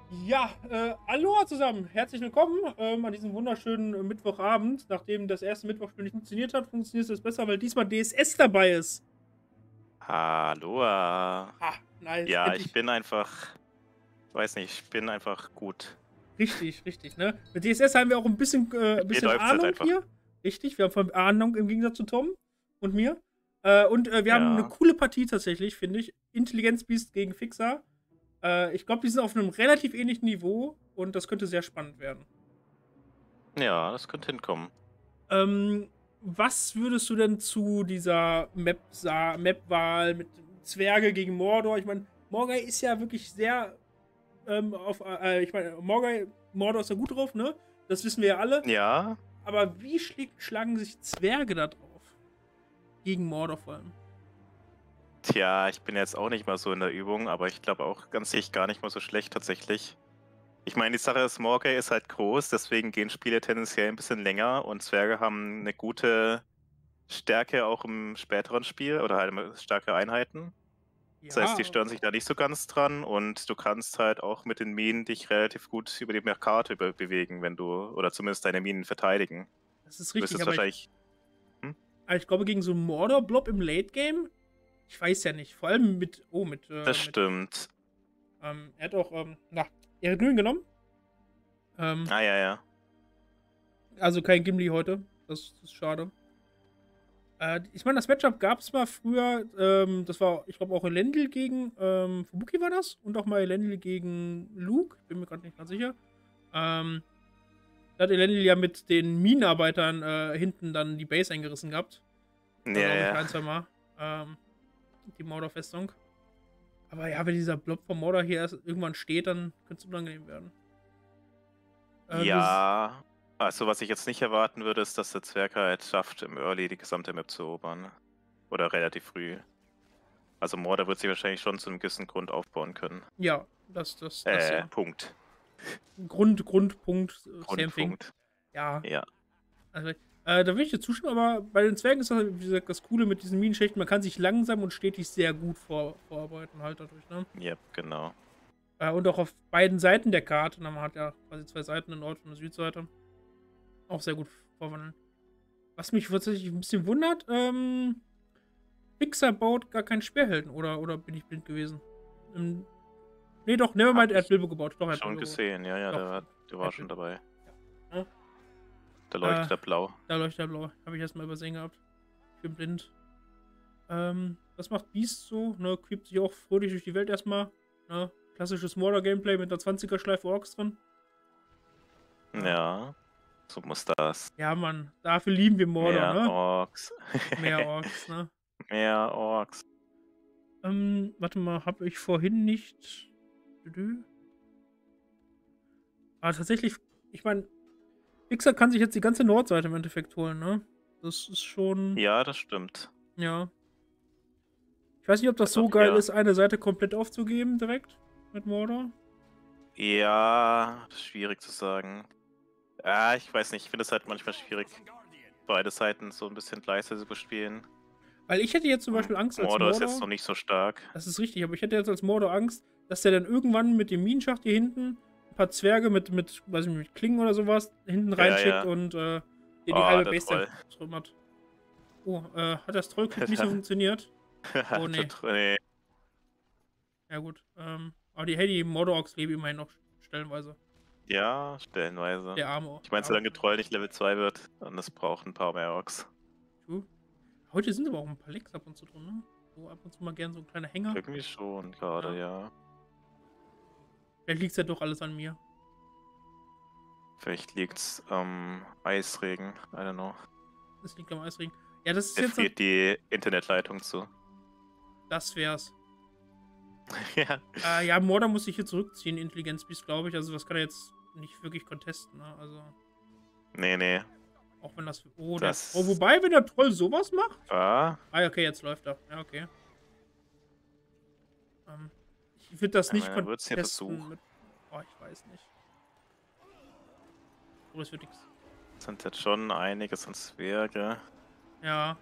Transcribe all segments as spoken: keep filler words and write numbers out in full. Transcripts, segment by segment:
Ja, äh, Aloha zusammen. Herzlich willkommen ähm, an diesem wunderschönen äh, Mittwochabend. Nachdem das erste Mittwochspiel nicht funktioniert hat, funktioniert es besser, weil diesmal D S S dabei ist. Aloha. Ah, nice. Ja, ich Endlich. bin einfach, weiß nicht, ich bin einfach gut. Richtig, richtig, ne? Mit D S S haben wir auch ein bisschen, äh, ein Mit mir bisschen läuft's halt Ahnung einfach. hier. Richtig, wir haben von Ahnung im Gegensatz zu Tom und mir. Äh, und äh, wir haben eine Ja. coole Partie tatsächlich, finde ich. Intelligenzbiest gegen Fixer. Äh, ich glaube, die sind auf einem relativ ähnlichen Niveau und das könnte sehr spannend werden. Ja, das könnte hinkommen. Ähm, was würdest du denn zu dieser Map sa Map-Wahl mit Zwerge gegen Mordor? Ich meine, Morgai ist ja wirklich sehr ähm, auf. Äh, ich meine, Morgai, Mordor ist ja gut drauf, ne? Das wissen wir ja alle. Ja, Aber wie schlägt, schlagen sich Zwerge da drauf? Gegen Mordor vor allem. tja, ich bin jetzt auch nicht mal so in der Übung, aber ich glaube auch ganz sich gar nicht mal so schlecht tatsächlich. Ich meine, die Sache ist, Morgay ist halt groß, deswegen gehen Spiele tendenziell ein bisschen länger und Zwerge haben eine gute Stärke auch im späteren Spiel oder halt immer starke Einheiten. Das heißt, die Ja, stören sich da nicht so ganz dran und du kannst halt auch mit den Minen dich relativ gut über die Karte be bewegen, wenn du, oder zumindest deine Minen verteidigen. das ist Du richtig, müsstest aber ich, wahrscheinlich. Hm? aber ich glaube, gegen so einen Mordor-Blob im Late-Game, ich weiß ja nicht. Vor allem mit, oh, mit, Das äh, mit, stimmt. ähm, er hat auch, ähm, na, Eredrin genommen. Ähm, Ah, ja, ja. Also kein Gimli heute. Das, das ist schade. Äh, ich meine, das Matchup gab es mal früher. Ähm, das war, ich glaube, auch Elendil gegen ähm, Fubuki war das. Und auch mal Elendil gegen Luke. Bin mir gerade nicht ganz sicher. Ähm, da hat Elendil ja mit den Minenarbeitern äh, hinten dann die Base eingerissen gehabt. Ja, Da glaube ich ja. ein, zwei Mal. Ähm, die Mordor-Festung. Aber ja, wenn dieser Blob von Mordor hier erst irgendwann steht, dann könnte es unangenehm werden. Äh, wir, Ja. Also, was ich jetzt nicht erwarten würde, ist, dass der Zwerg halt schafft, im Early die gesamte Map zu erobern. Oder relativ früh. Also, Mordor wird sich wahrscheinlich schon zu einem gewissen Grund aufbauen können. ja, das, das, das Äh, ja. Punkt. Grund, Grundpunkt, äh, same thing. Grundpunkt. Ja, Ja. also, äh, da will ich dir zustimmen, aber bei den Zwergen ist das, halt, wie gesagt, das Coole mit diesen Minenschächten, man kann sich langsam und stetig sehr gut vor, vorarbeiten halt dadurch, ne? Yep, genau. Äh, und auch auf beiden Seiten der Karte, ne? Man hat ja quasi zwei Seiten, eine Nord- und eine Südseite, auch sehr gut vorwandeln. Was mich tatsächlich ein bisschen wundert, ähm, Fixer baut gar keinen Speerhelden, oder, oder bin ich blind gewesen? Ähm, nee, doch, Hab Nevermind, er hat ich Bilbo gebaut, doch, er hat schon Bilbo gebaut. gesehen, ja, ja, Doch, der war, stimmt. der Er war hat schon Bilbo. dabei. Ja. Ne? Da Äh, leuchtet er blau. da leuchtet er blau. Habe ich erstmal übersehen gehabt. Ich bin blind. Ähm, was macht Beast so? Ne, creept sich auch fröhlich durch die Welt erstmal. Ne? Klassisches Mordor-Gameplay mit einer zwanziger-Schleife Orks drin. Äh, Ja, so muss das. ja, Mann, dafür lieben wir Mordor, Mehr ne? Orks. Mehr Orks, ne? Mehr Orks. Ähm, warte mal, habe ich vorhin nicht. Düdü. Aber tatsächlich, ich meine, Fixer kann sich jetzt die ganze Nordseite im Endeffekt holen, ne? Das ist schon. Ja, das stimmt. Ja. Ich weiß nicht, ob das Also so geil hier. ist, eine Seite komplett aufzugeben direkt mit Mordor. Ja, das ist schwierig zu sagen. Ja, ich weiß nicht, ich finde es halt manchmal schwierig, beide Seiten so ein bisschen gleichzeitig zu bespielen. Weil ich hätte jetzt zum M- Beispiel Angst als Mordor ist jetzt Mordor. noch nicht so stark. Das ist richtig, aber ich hätte jetzt als Mordor Angst, dass der dann irgendwann mit dem Minenschacht hier hinten ein paar Zwerge mit, mit, weiß ich nicht, mit Klingen oder sowas hinten Ja, reinschickt ja. und äh, dir die Oh, halbe der Base Troll. zertrümmert. Oh, äh, hat das Trollclick nicht so funktioniert? Oh, Der nee. Troll, nee. Ja, gut. Ähm, aber die, hey, die Mordor-Orks leben immerhin noch stellenweise. Ja, stellenweise. Der arme, Ich der meine, arme solange Troll. Troll nicht Level zwei wird, dann es braucht ein paar mehr Orks. True. Heute sind aber auch ein paar Lecks ab und zu drin, ne? So ab und zu mal gern so ein kleiner Hänger. Irgendwie schon gerade, Ja. ja. Vielleicht liegt es ja doch alles an mir. Vielleicht liegt's am Eisregen, I don't know. Das liegt am Eisregen. Ja, das ist Der jetzt. friert die Internetleitung zu. Das wär's. Ja. Äh, ja, Mordor muss sich hier zurückziehen, Intelligenzbiest, glaube ich. Also, das kann er jetzt nicht wirklich contesten, ne? Also, Nee, nee. auch wenn das. Oh, der. Das Oh, wobei, wenn der Troll sowas macht. war. Ah, ja, okay, jetzt läuft er. Ja, okay. Ähm, ich würde das Ich nicht meine, er wird's hier contesten versuchen. mit. Oh, ich weiß nicht. Oh, das wird nix. Sind jetzt schon einiges an Zwerge. Ja.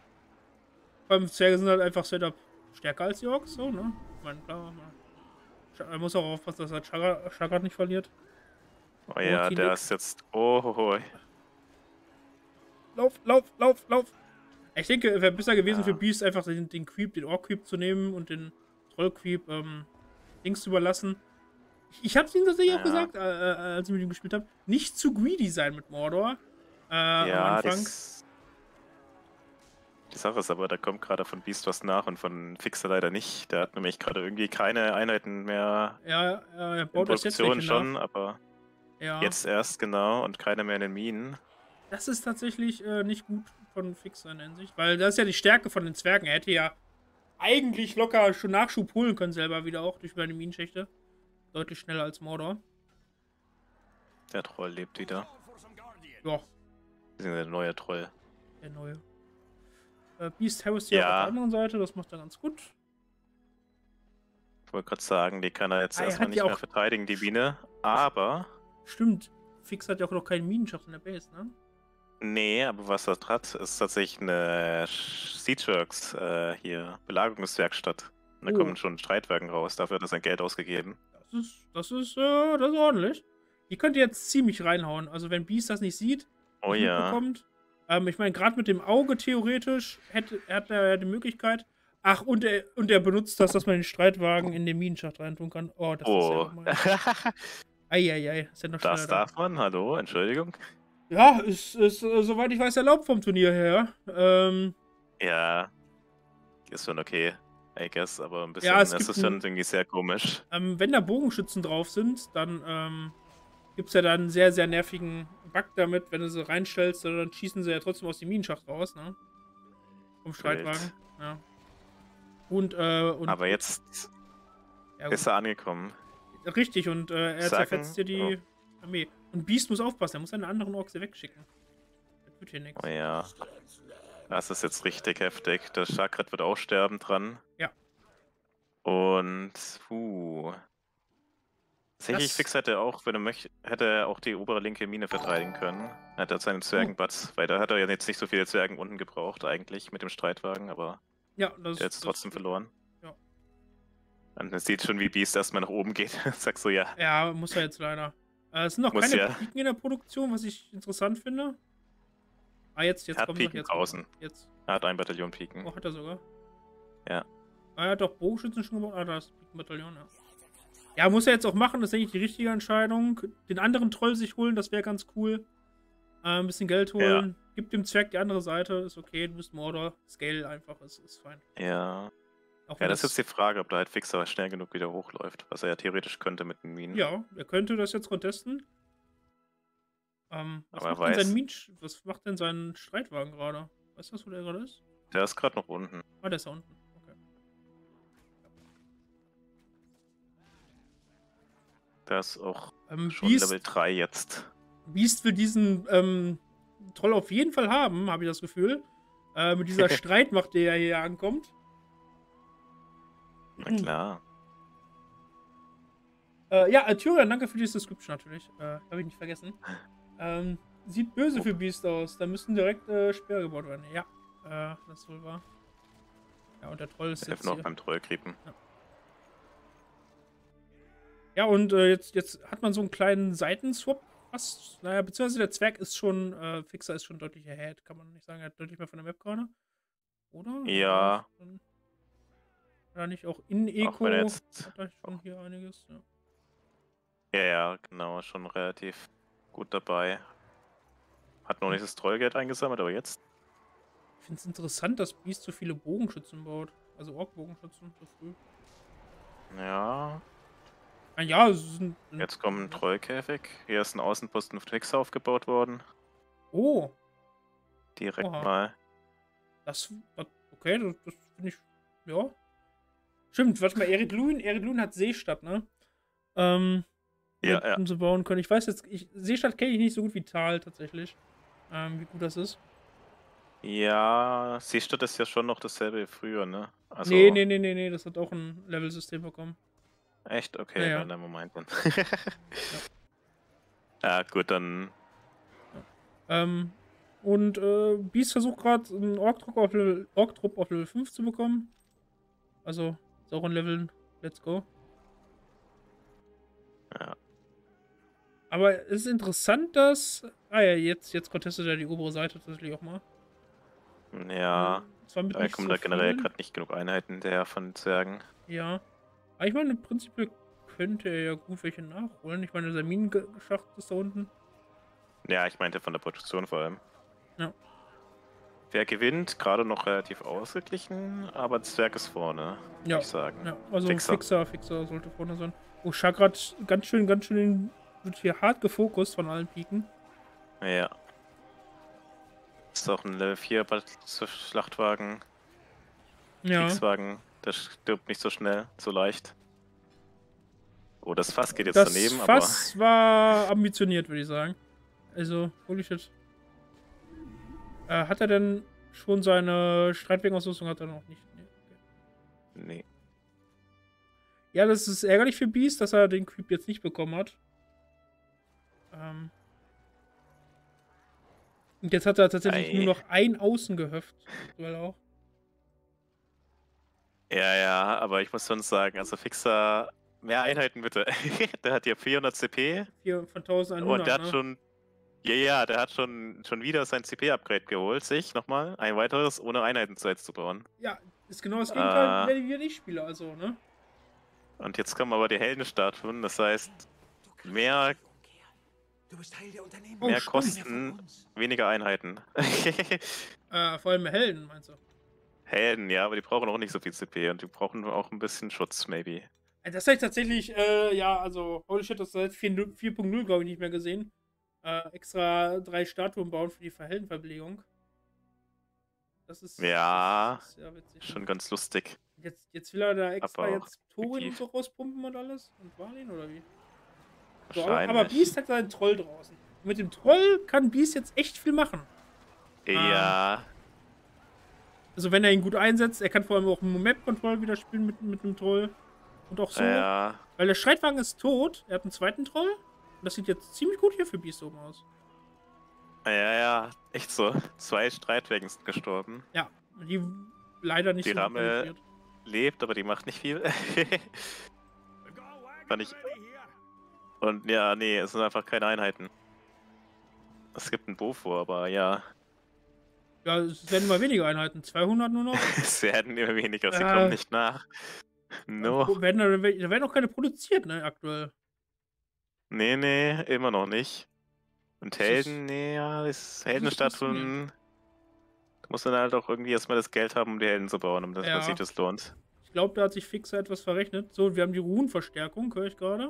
Vor allem Zwerge sind halt einfach Setup stärker als die Orks, so, ne? Ich meine, klar, mal. Er muss auch aufpassen, dass er Chagra, Chagra nicht verliert. Oh ja, der ist jetzt... Oh, ho, ho. Lauf, lauf, lauf, lauf. Ich denke, es wäre besser gewesen Ja. für Beast einfach den, den Creep, den Orc-Creep zu nehmen und den Troll-Creep ähm, Dings zu überlassen. Ich, ich habe es ihm tatsächlich Ja. auch gesagt, äh, äh, als ich mit ihm gespielt habe, nicht zu greedy sein mit Mordor äh, am Ja, Anfang. das... Die Sache ist aber, da kommt gerade von Beast was nach und von Fixer leider nicht. Der hat nämlich gerade irgendwie keine Einheiten mehr Ja, ja, er in baut das jetzt Produktion welche schon, nach. aber Ja, jetzt erst genau und keine mehr in den Minen. das ist tatsächlich äh, nicht gut von Fixer in der Hinsicht, weil das ist ja die Stärke von den Zwergen. Er hätte ja eigentlich locker schon Nachschub holen können selber wieder auch durch seine Minenschächte. Deutlich schneller als Mordor. Der Troll lebt wieder. Ja, Der neue Troll. der neue. Äh, Beast Harris hier Ja. auf der anderen Seite, das macht er ganz gut. Ich wollte gerade sagen, die kann er jetzt Ah, er erstmal hat nicht ja mehr auch- verteidigen, die Biene. Aber, Stimmt, Fix hat ja auch noch keinen Minenschacht in der Base, ne? nee, aber was er hat, ist tatsächlich eine Siege-Works äh, hier, Belagerungswerkstatt. Und da Oh. kommen schon Streitwagen raus, dafür hat er sein Geld ausgegeben. Das ist, das ist, äh, das ist ordentlich. Die könnt ihr jetzt ziemlich reinhauen. Also wenn Beast das nicht sieht, Oh nicht ja. mitbekommt. Ähm, ich meine, gerade mit dem Auge theoretisch hätte, hat er ja die Möglichkeit. Ach, und er, und er benutzt das, dass man den Streitwagen in den Minenschacht reintun kann. Oh, das ist ja Oh. nochmal. Eieiei, ist ja noch schneller. Das da. darf man, hallo, Entschuldigung. Ja, ist, ist äh, soweit ich weiß, erlaubt vom Turnier her. Ähm, Ja, ist schon okay, I guess, aber ein bisschen, Ja, es es gibt ist schon ein- irgendwie sehr komisch. ähm, wenn da Bogenschützen drauf sind, dann ähm, gibt es ja dann einen sehr, sehr nervigen Bug damit, wenn du sie reinstellst, dann schießen sie ja trotzdem aus dem Minenschacht raus, ne? Vom Streitwagen. Ja. Und, äh, und. Aber jetzt ja, ist er angekommen. richtig, und äh, er Sagen- zerfetzt dir die Armee. Und Beast muss aufpassen, er muss seine anderen Orks hier wegschicken. Das wird hier nichts. Oh ja. Das ist jetzt richtig heftig. Der Chakrat wird auch sterben dran. Ja. Und, puh. Tatsächlich, Das- Fix hätte auch, wenn er möchte, hätte er auch die obere linke Mine verteidigen können. Er hat seinen Zwergenbatz, weil da hat er ja jetzt nicht so viele Zwergen unten gebraucht eigentlich mit dem Streitwagen, aber Ja, das der hat es das- trotzdem verloren. Ja. Und man sieht schon, wie Beast erstmal nach oben geht. Sagst so, ja. Ja, muss er jetzt leider. Äh, es sind noch Muss keine ja. Piken in der Produktion, was ich interessant finde. Ah, jetzt, jetzt Er hat kommt noch, Piken jetzt kommt draußen. noch. Jetzt. Er hat ein Bataillon Piken. Oh, hat er sogar. Ja. Ah, er hat doch Bogenschützen schon gebaut. Ah, da ist ein Bataillon, ja. Ja, muss er jetzt auch machen, das ist eigentlich die richtige Entscheidung. Den anderen Troll sich holen, das wäre ganz cool. Äh, ein bisschen Geld holen. Gib dem Zwerg die andere Seite, ist okay. Du bist Mordor. Scale einfach, ist, ist fein. Ja. Auch Ja, wenn das ist jetzt die Frage, ob da halt Fixer schnell genug wieder hochläuft, was er ja theoretisch könnte mit den Minen. Ja, er könnte das jetzt contesten. Ähm, was, Aber er macht denn sein weiß- Minch, was macht denn sein Streitwagen gerade? Weißt du, wo der gerade ist? Der ist gerade noch unten. Ah, der ist da unten. Okay. Der ist auch Ähm, schon Beast, Level drei jetzt. Beast will diesen ähm, Troll auf jeden Fall haben, habe ich das Gefühl. Äh, mit dieser Streitmacht, der hier ankommt. Na klar. Äh, ja, äh, Tyrion, danke für die Description natürlich. Äh, habe ich nicht vergessen. Ähm, sieht böse für Beast aus. Da müssen direkt äh, Speere gebaut werden. Ja, äh, das ist wohl wahr. Ja, und der Troll ist Wir jetzt helfen noch hier. beim Trollkriegen. Ja, und äh, jetzt, jetzt hat man so einen kleinen Seitenswap. Was? Naja, beziehungsweise der Zwerg ist schon, äh, Fixer ist schon deutlich ahead, kann man nicht sagen. Er hat deutlich mehr von der Map gerade. Oder? Ja. Dann- Hat er nicht auch in Eco? Auch wenn er jetzt- Hat er schon hier einiges? Ja. Ja, ja, genau, schon relativ gut dabei. Hat noch nicht das Trollgeld eingesammelt, aber jetzt. Ich finde es interessant, dass Beast so viele Bogenschützen baut. Also Ork-Bogenschützen, so früh. Ja, Ah, ja, es sind. jetzt kommt ein Trollkäfig. Hier ist ein Außenposten auf Fixer aufgebaut worden. Oh, Direkt Oha. mal. das. das okay, das, das finde ich. Ja. Stimmt, warte mal, Eredluin, Eredluin hat Seestadt, ne? Ähm. Ja, hätten ja. sie bauen können. Ich weiß jetzt, ich, Seestadt kenne ich nicht so gut wie Tal tatsächlich. Ähm, wie gut das ist. Ja, Seestadt ist ja schon noch dasselbe wie früher, ne? Also, Nee, nee, nee, nee, nee, das hat auch ein Level-System bekommen. Echt? Okay, Ja, ja. dann never mind dann. Ja, gut, dann. Ähm, und äh, Beast versucht gerade einen Ork-Trupp auf, Level- Ork-Trupp auf Level fünf zu bekommen. Also, ist auch ein Level. Let's go. Aber es ist interessant, dass. Ah ja, jetzt, jetzt contestet er die obere Seite tatsächlich auch mal. Ja, Zwar mit da nicht kommen so da generell vielen. gerade nicht genug Einheiten der von Zwergen. Ja. Aber ich meine, prinzipiell könnte er ja gut welche nachholen. Ich meine, der Minenschacht ist da unten. Ja, ich meinte von der Produktion vor allem. Ja. Wer gewinnt, gerade noch relativ ausgeglichen, aber Zwerg ist vorne, Ja. würde ich sagen. Ja, also Fixer. Fixer, Fixer sollte vorne sein. Oh, Chakrat ganz schön, ganz schön wird hier hart gefokust von allen Piken. Ja. Ist auch ein Level vier Schlachtwagen. Ja. Kriegswagen, der stirbt nicht so schnell, so leicht. Oh, das Fass geht jetzt Das daneben, Fass aber war ambitioniert, würde ich sagen. Also, holy shit. Äh, hat er denn schon seine Streitwagenausrüstung? Hat er noch nicht? Nee. Okay. Nee. Ja, das ist ärgerlich für Beast, dass er den Creep jetzt nicht bekommen hat. Ähm. Und jetzt hat er tatsächlich Ei. nur noch ein Außengehöft. Weil auch. Ja, ja, aber ich muss schon sagen, also Fixer, mehr Einheiten bitte. Der hat hier vierhundert C P. Hier von eintausendeinhundert, Und der hat ne? schon, ja, ja, der hat schon, schon wieder sein C P-Upgrade geholt, sich nochmal. Ein weiteres, ohne Einheiten zu bauen. Ja, ist genau das Gegenteil, Äh, wenn wir nicht spielen, also, ne? Und jetzt kommen aber die Heldenstatuen, das heißt, mehr, Oh, mehr stimmt. Kosten, weniger Einheiten. Äh, vor allem Helden, meinst du? Helden, ja, aber die brauchen auch nicht so viel C P und die brauchen auch ein bisschen Schutz, maybe. Das habe ich tatsächlich, äh, ja, also, holy shit, das seit vier Punkt null, glaube ich, nicht mehr gesehen. Äh, extra drei Statuen bauen für die Verheldenverbelegung. Das ist, Ja, das ist sehr witzig. schon Ne? ganz lustig. Jetzt, jetzt will er da extra Aber jetzt Thorin und effektiv. so rauspumpen und alles? Und Valin oder wie? So, aber, Wahrscheinlich. aber Beast hat seinen Troll draußen. Und mit dem Troll kann Beast jetzt echt viel machen. Ja. Ähm, also wenn er ihn gut einsetzt, er kann vor allem auch Map-Control wieder spielen mit, mit einem Troll. Und auch so. Ja. Weil der Streitwagen ist tot. Er hat einen zweiten Troll. Und das sieht jetzt ziemlich gut hier für Beast oben aus. Ja, ja, echt so. Zwei Streitwagen sind gestorben. Ja, die leider nicht Die so Ramme penetriert. lebt, aber die macht nicht viel. Fand ich. Und ja, nee, es sind einfach keine Einheiten. Es gibt einen Bofo, aber ja. Ja, es werden immer weniger Einheiten. zweihundert nur noch. Es werden immer weniger, sie Äh, kommen nicht nach. No. Da werden, da werden auch keine produziert, ne, aktuell. Nee, nee, immer noch nicht. Und Das ist- Helden, nee, ja, ist Heldenstatuen. faszinierend. Du musst dann halt auch irgendwie erstmal das Geld haben, um die Helden zu bauen, um das Ja. man sich das lohnt. Ich glaube, da hat sich Fixer etwas verrechnet. So, wir haben die Runenverstärkung, höre ich gerade.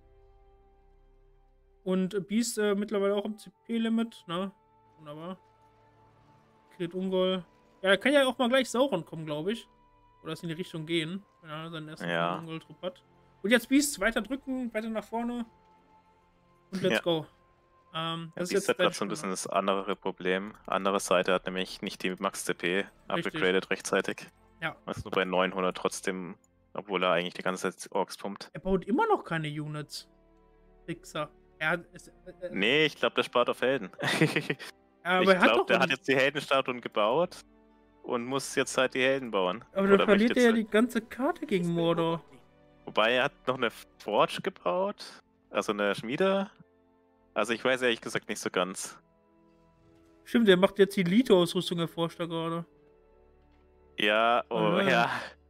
Und Beast äh, mittlerweile auch am C P-Limit, ne? Wunderbar. Kret Ungol. Ja, da kann ja auch mal gleich Sauron kommen, glaube ich. Oder es in die Richtung gehen, wenn er seinen ersten Ja. Ungol-Trupp hat. Und jetzt Beast, weiter drücken, weiter nach vorne. Und let's Ja. go. Ähm, Ja, das ist Beast jetzt hat dein gerade so ein bisschen Spieler. das andere Problem. Andere Seite hat nämlich nicht die Max-C P upgegradet rechtzeitig. Ja. Also nur bei neunhundert trotzdem, obwohl er eigentlich die ganze Zeit Orks pumpt. Er baut immer noch keine Units. Fixer. Er hat, es, äh, äh, Nee, ich glaube, der spart auf Helden. aber ich er hat glaube, doch der hat nicht- jetzt die Heldenstatuen gebaut und muss jetzt halt die Helden bauen. Aber Oder dann verliert möchte er ja jetzt- die ganze Karte gegen Mordor. Wobei er hat noch eine Forge gebaut, also eine Schmiede. Also ich weiß ehrlich gesagt nicht so ganz. Stimmt, er macht jetzt die Lito-Ausrüstung, erforscht er gerade. Ja, oh Ah. ja,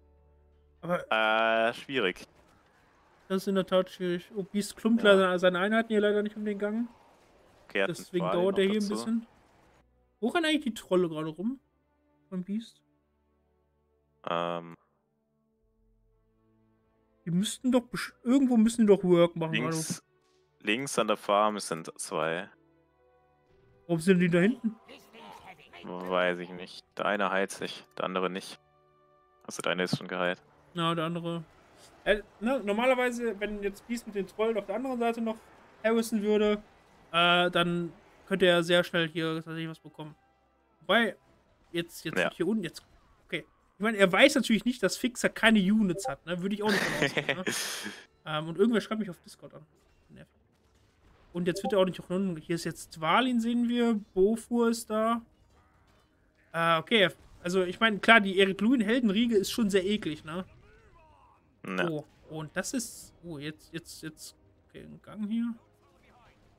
Aber äh, schwierig. das ist in der Tat schwierig. Oh, Beast klumpt Ja. leider seine Einheiten hier leider nicht um den Gang. Okay, er hat einen Deswegen Pfahl dauert noch der hier ein dazu. bisschen. Wo rennen eigentlich die Trolle gerade rum? Von Beast? Ähm, Die müssten doch besch- irgendwo müssen die doch Work machen. Also, links, links an der Farm sind zwei. warum sind die da hinten? Weiß ich nicht. Der eine heilt sich, der andere nicht. Also der eine ist schon geheilt. Na, der andere. Äh, ne, normalerweise, wenn jetzt Beast mit den Trollen auf der anderen Seite noch harrison würde, äh, dann könnte er sehr schnell hier tatsächlich was bekommen. Wobei, jetzt, jetzt Ja. wird hier unten, jetzt. Okay. Ich meine, er weiß natürlich nicht, dass Fixer keine Units hat, ne? Würde ich auch nicht von ausgehen, ne? ähm, und irgendwer schreibt mich auf Discord an. Nervig. Und jetzt wird er auch nicht noch. Hier ist jetzt Dvalin, sehen wir. Bofur ist da. Ah, okay. Also, ich meine, klar, die Erik Luin Heldenriege ist schon sehr eklig, ne? Ja. Oh, und das ist. Oh, jetzt, jetzt, jetzt. Okay, ein Gang hier.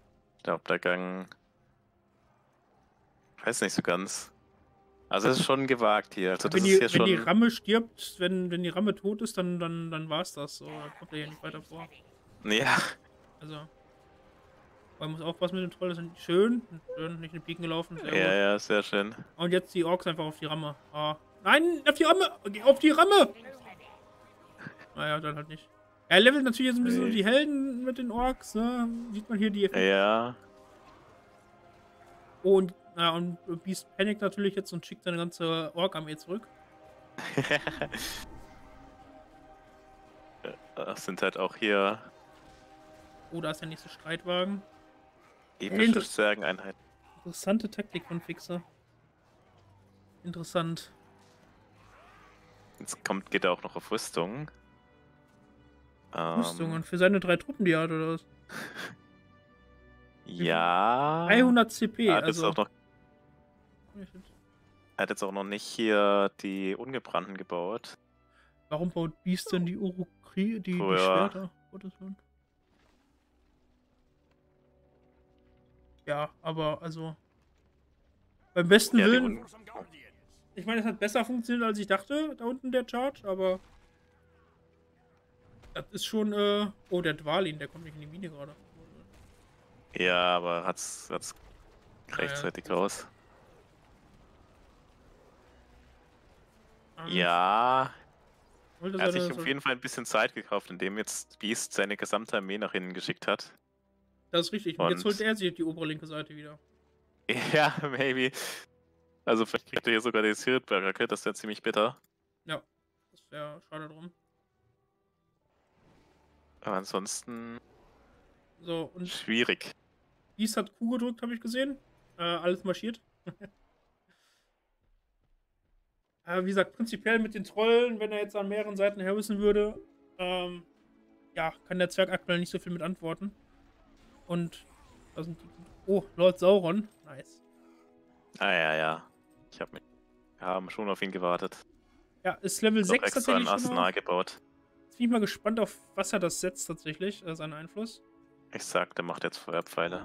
Ich glaube, der Gang. Ich weiß nicht so ganz. Also, es ist schon gewagt hier. Also, das Wenn ist die, hier wenn die schon. Ramme stirbt, wenn, wenn die Ramme tot ist, dann, dann, dann war's das. So, dann kommt er hier nicht weiter vor. Ja. Also. Man muss aufpassen mit dem Troll, das sind schön. Schön, nicht in den Piken gelaufen. Sehr Ja, gut. ja, sehr schön. Und jetzt die Orks einfach auf die Ramme. Ah. Nein, auf die Ramme! Geh auf die Ramme! Naja, dann halt nicht. Er levelt natürlich jetzt ein bisschen so Nee. die Helden mit den Orks, ne? Sieht man hier die Effekte. Ja. Und, na, und Beast panikt natürlich jetzt und schickt seine ganze Ork-Armee zurück. Das sind halt auch hier Oh, da ist der nächste Streitwagen. epische Inter- Zwergeneinheiten. Interessante Taktik von Fixer. Interessant. Jetzt kommt, geht er auch noch auf Rüstung. Rüstungen Ähm, für seine drei Truppen, die er hat, oder was? ja. dreihundert C P, Er hat, jetzt also. auch noch, er hat jetzt auch noch nicht hier die Ungebrannten gebaut. Warum baut Beast denn die Urukri, die, Oh, die ja. Schwerter? Gottes Willen. Ja, aber also. Beim besten Ja, die Willen. Un Ich meine, es hat besser funktioniert, als ich dachte, da unten der Charge, aber. Das ist schon, äh. Oh, der Dwalin, der kommt nicht in die Mine gerade. ja, aber hat's, hat's rechtzeitig raus. Ähm, Ja, wollte er hat seine- sich auf jeden Fall ein bisschen Zeit gekauft, indem jetzt Beast seine gesamte Armee nach hinten geschickt hat. Das ist richtig. Und jetzt Und- holt er sich die obere linke Seite wieder. Ja, maybe. Also vielleicht kriegt er hier sogar den Spirit-Barracke, das wäre ziemlich bitter. Ja. Das wäre schade drum. Aber ansonsten So, und schwierig. Beast hat Q gedrückt, habe ich gesehen. Äh, alles marschiert. äh, wie gesagt, prinzipiell mit den Trollen, wenn er jetzt an mehreren Seiten herwissen würde, ähm, ja, kann der Zwerg aktuell nicht so viel mit antworten. Und da sind die. Oh, Lord Sauron. Nice. Ah ja, ja. Ich hab mich. Wir haben schon auf ihn gewartet. Ja, ist Level Noch sechs extra ein tatsächlich schon Arsenal auf. gebaut. Jetzt bin ich mal gespannt, auf was er das setzt tatsächlich, äh, seinen Einfluss. Ich sag, der macht jetzt Feuerpfeile.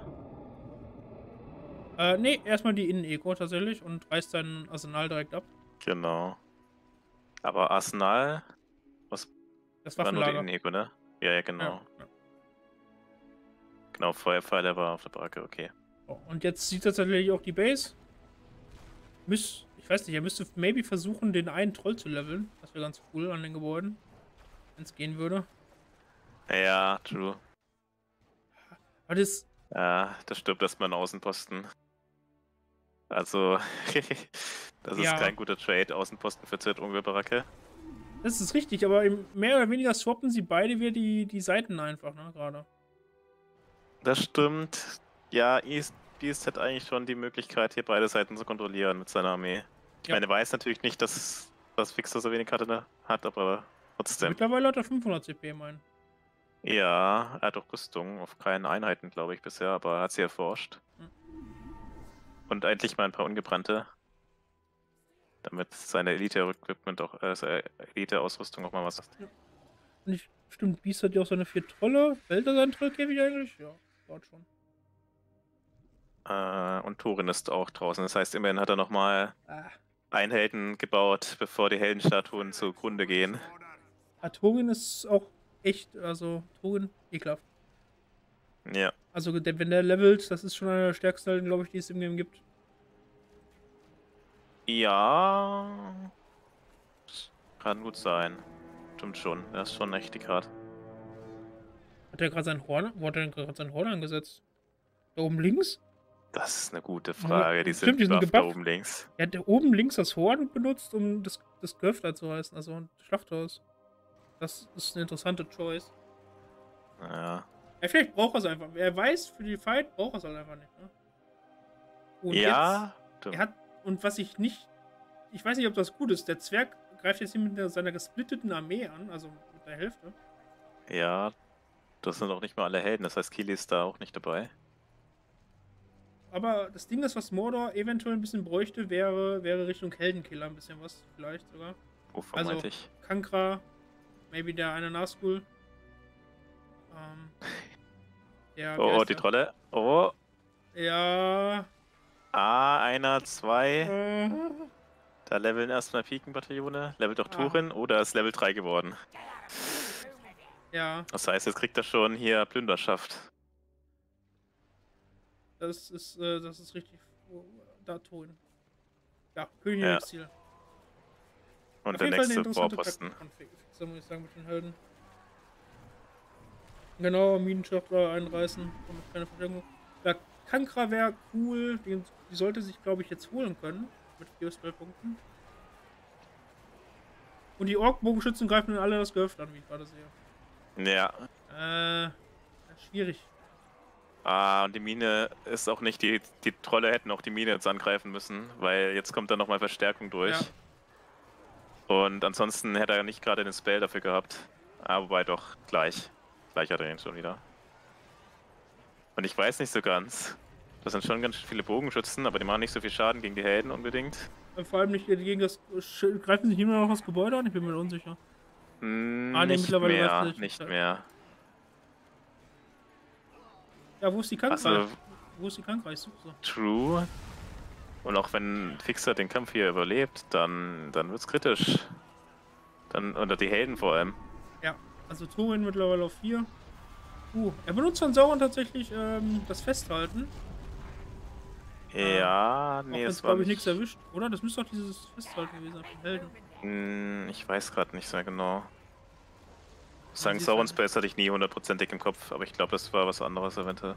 Äh, nee, erstmal die Innen-Eco tatsächlich und reißt sein Arsenal direkt ab. Genau. Aber Arsenal Das war nur die Waffenlager. Inego, ne? Ja, ja, genau. Ja, ja. Genau, Feuerpfeile war auf der Barke, okay. So, und jetzt sieht er tatsächlich auch die Base. Müß, ich weiß nicht, er müsste maybe versuchen, den einen Troll zu leveln. Das wäre ganz cool an den Gebäuden. Wenn es gehen würde. Ja, true. Aber das, Ja, da stirbt erstmal ein Außenposten. Also, das ist Ja. kein guter Trade, Außenposten für Z-Baracke. das ist richtig, aber im, mehr oder weniger swappen sie beide wieder die, die Seiten einfach, ne, gerade. Das stimmt. Ja, East, Beast hat eigentlich schon die Möglichkeit, hier beide Seiten zu kontrollieren mit seiner Armee. Ich Ja. meine, er weiß natürlich nicht, dass das Fixer so wenig hatte, hat, aber trotzdem. Mittlerweile hat er fünfhundert C P, mein. Ja, er hat auch Rüstung auf keinen Einheiten, glaube ich, bisher, aber er hat sie erforscht. Hm. Und endlich mal ein paar Ungebrannte. Damit seine Elite-Equipment auch, äh, seine Elite-Ausrüstung auch mal was ist. Und ich, stimmt, Beast hat ja auch seine vier Trolle. Fällt er seinen Trollkäfig eigentlich? Ja, dort schon. Äh, und Thorin ist auch draußen. Das heißt, immerhin hat er nochmal Ah. einen Helden gebaut, bevor die Heldenstatuen zugrunde gehen. Ah, Thorin ist auch echt, also Thorin, ekelhaft. Ja. Also der, wenn der levelt, das ist schon einer der stärksten Helden, glaube ich, die es im Game gibt. Ja. Kann gut sein. Stimmt schon. Das ist schon echt die Karte. Hat er gerade sein Horn, wo hat er denn gerade sein Horn angesetzt? Da oben links? Das ist eine gute Frage. Die Stimmt, sind die sind gebufft da gebufft. oben links. Er hat da oben links das Horn benutzt, um das, das Gehöft zu heißen, also ein Schlachthaus. Das ist eine interessante Choice. Ja. Ja, vielleicht braucht er es einfach. Er weiß, für die Fight braucht er es halt einfach nicht. Ne? Und Ja. jetzt, er hat, und was ich nicht, ich weiß nicht, ob das gut ist, der Zwerg greift jetzt hier mit der, seiner gesplitteten Armee an, also mit der Hälfte. Ja. Das sind auch nicht mal alle Helden. Das heißt, Kili ist da auch nicht dabei. Aber das Ding ist, was Mordor eventuell ein bisschen bräuchte, wäre, wäre Richtung Heldenkiller ein bisschen was, vielleicht sogar. Wovon Also, meinte ich? Kankra, maybe der eine Nazgul. Ähm, der, wie Oh, heißt die der? Trolle. Oh. Ja. Ah, einer, zwei. Äh, Da leveln erstmal Pikenbataillone. Levelt doch ah, Turin oder ist Level drei geworden. ja, Das heißt, jetzt kriegt er schon hier Plünderschaft. das ist, äh, das ist richtig. Oh, da Ton. Ja, König im Ja. Exil. Und Auf der jeden Fall eine nächste interessante Vorposten. Taktik von Fixer, muss ich sagen, mit den Helden. Genau, Minenschachtler einreißen. Und keine Verstärkung. Ja, Kankra wäre cool. Die, die sollte sich, glaube ich, jetzt holen können. Mit vier Spellpunkten. Und die Ork-Bogenschützen greifen dann alle das Gehöft an, wie ich gerade sehe. Ja. Äh, ja, schwierig. Ah, und die Mine ist auch nicht, die, die Trolle hätten auch die Mine jetzt angreifen müssen, weil jetzt kommt da nochmal Verstärkung durch. Ja. Und ansonsten hätte er nicht gerade den Spell dafür gehabt. Ah, wobei doch, gleich. Gleich hat er ihn schon wieder. Und ich weiß nicht so ganz. Das sind schon ganz viele Bogenschützen, aber die machen nicht so viel Schaden gegen die Helden unbedingt. Und vor allem nicht gegen das. Greifen sich immer noch das Gebäude an? Ich bin mir unsicher. Hm, Ah, nee, nicht mittlerweile mehr, greift sich nicht das- mehr. Ja, wo ist die Kankreich? Also, Wo ist die Kankreich? Ich suche sie. true. Und auch wenn Fixer den Kampf hier überlebt, dann, dann wird's kritisch. Dann unter die Helden vor allem. Ja, also Thorin mittlerweile auf vier. Uh, er benutzt von Sauron tatsächlich ähm, das Festhalten. Ja, Auch nee, wenn das es, war glaube ich, nicht... nichts erwischt. Oder? Das müsste doch dieses Festhalten gewesen sein von Helden. Hm, ich weiß gerade nicht sehr genau. Sagen siehst Saurons halt- Space hatte ich nie hundertprozentig im Kopf, aber ich glaube, das war was anderes eventuell.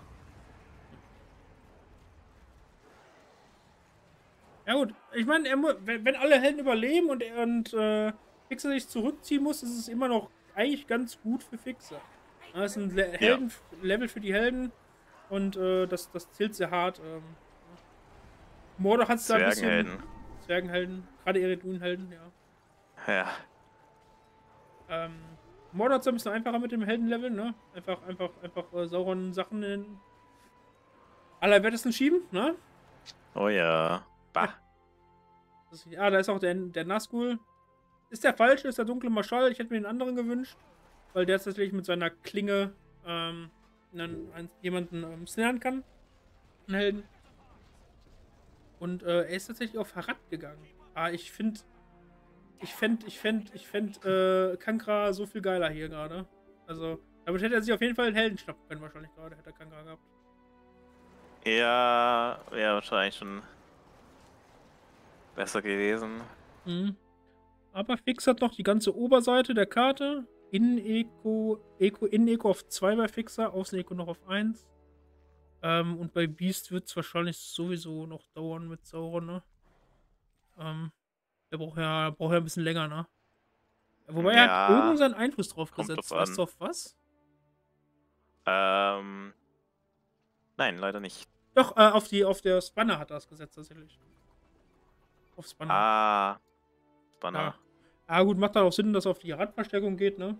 Ja gut, ich meine, er mu- wenn, wenn alle Helden überleben und, er- und äh, Fixer sich zurückziehen muss, ist es immer noch eigentlich ganz gut für Fixer. Ja, das ist ein Le Helden Level für die Helden und äh, das, das zählt sehr hart. Ähm, Mordor hat es da ein bisschen... Zwergenhelden. Zwergenhelden, gerade Eredun-Helden, ja. Ja. Ähm, Mordor hat es ein bisschen einfacher mit dem Heldenlevel, ne? Einfach, einfach, einfach äh, Sauron Sachen in den Allerwertesten schieben, ne? Oh ja. Bah. Das ist, ah, da ist auch der, der Nazgul. Ist der falsche, ist der dunkle Marschall. Ich hätte mir den anderen gewünscht, weil der tatsächlich mit seiner Klinge ähm, einen, einen, jemanden ähm, snaren kann. Einen Helden. Und äh, er ist tatsächlich auf Harad gegangen. Ah, ich finde, ich fände, ich fände, ich fände äh, Kankra so viel geiler hier gerade. Also, damit hätte er sich auf jeden Fall einen Helden schnappen können, wahrscheinlich gerade, hätte er Kankra gehabt. Ja, wäre wahrscheinlich schon besser gewesen. Mhm. Aber Fix hat noch die ganze Oberseite der Karte. Innen-Eco, Eco, Innen-Eco auf zwei bei Fixer, Außen-Eco noch auf eins. Ähm, und bei Beast wird es wahrscheinlich sowieso noch dauern mit Sauron, ne? Ähm, der braucht ja, braucht ja ein bisschen länger, ne? Wobei er hat Ja, oben seinen Einfluss drauf kommt gesetzt. drauf Weißt an. du auf was? Ähm. Nein, leider nicht. Doch, äh, auf die, auf der Spanner hat er es gesetzt, tatsächlich. Auf Spanner. Ah. Banner. Ja. Ah, gut, macht dann auch Sinn, dass er auf die Radverstärkung geht, ne?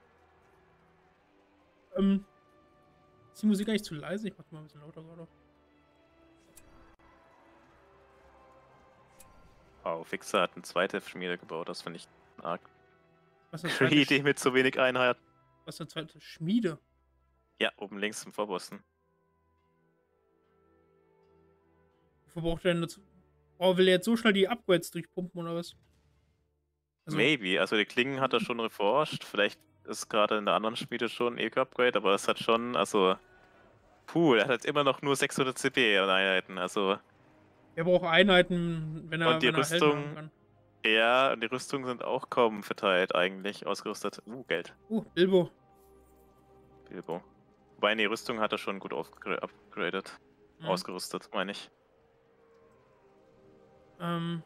Ähm. Ist die Musik eigentlich zu leise? Ich mach die mal ein bisschen lauter gerade. Wow, Fixer hat eine zweite Schmiede gebaut, das finde ich arg. Was ist eine zweite, Greedy mit so wenig Einheiten. was ist eine zweite Schmiede? Ja, oben links im Vorposten. Wofür braucht er denn dazu? Oh, will er jetzt so schnell die Upgrades durchpumpen oder was? Also, Maybe, also die Klingen hat er schon erforscht. Vielleicht ist gerade in der anderen Schmiede schon ein Eco-Upgrade, aber es hat schon, also. Puh, er hat jetzt immer noch nur sechshundert C P an Einheiten, also. er braucht Einheiten, wenn er, Und die wenn er Helden Rüstung- haben kann. Ja, und die Rüstungen sind auch kaum verteilt eigentlich, ausgerüstet. Uh, Geld. Uh, Bilbo. Bilbo. Wobei, die Rüstung hat er schon gut upgraded. Mhm. Ausgerüstet, meine ich. Ähm.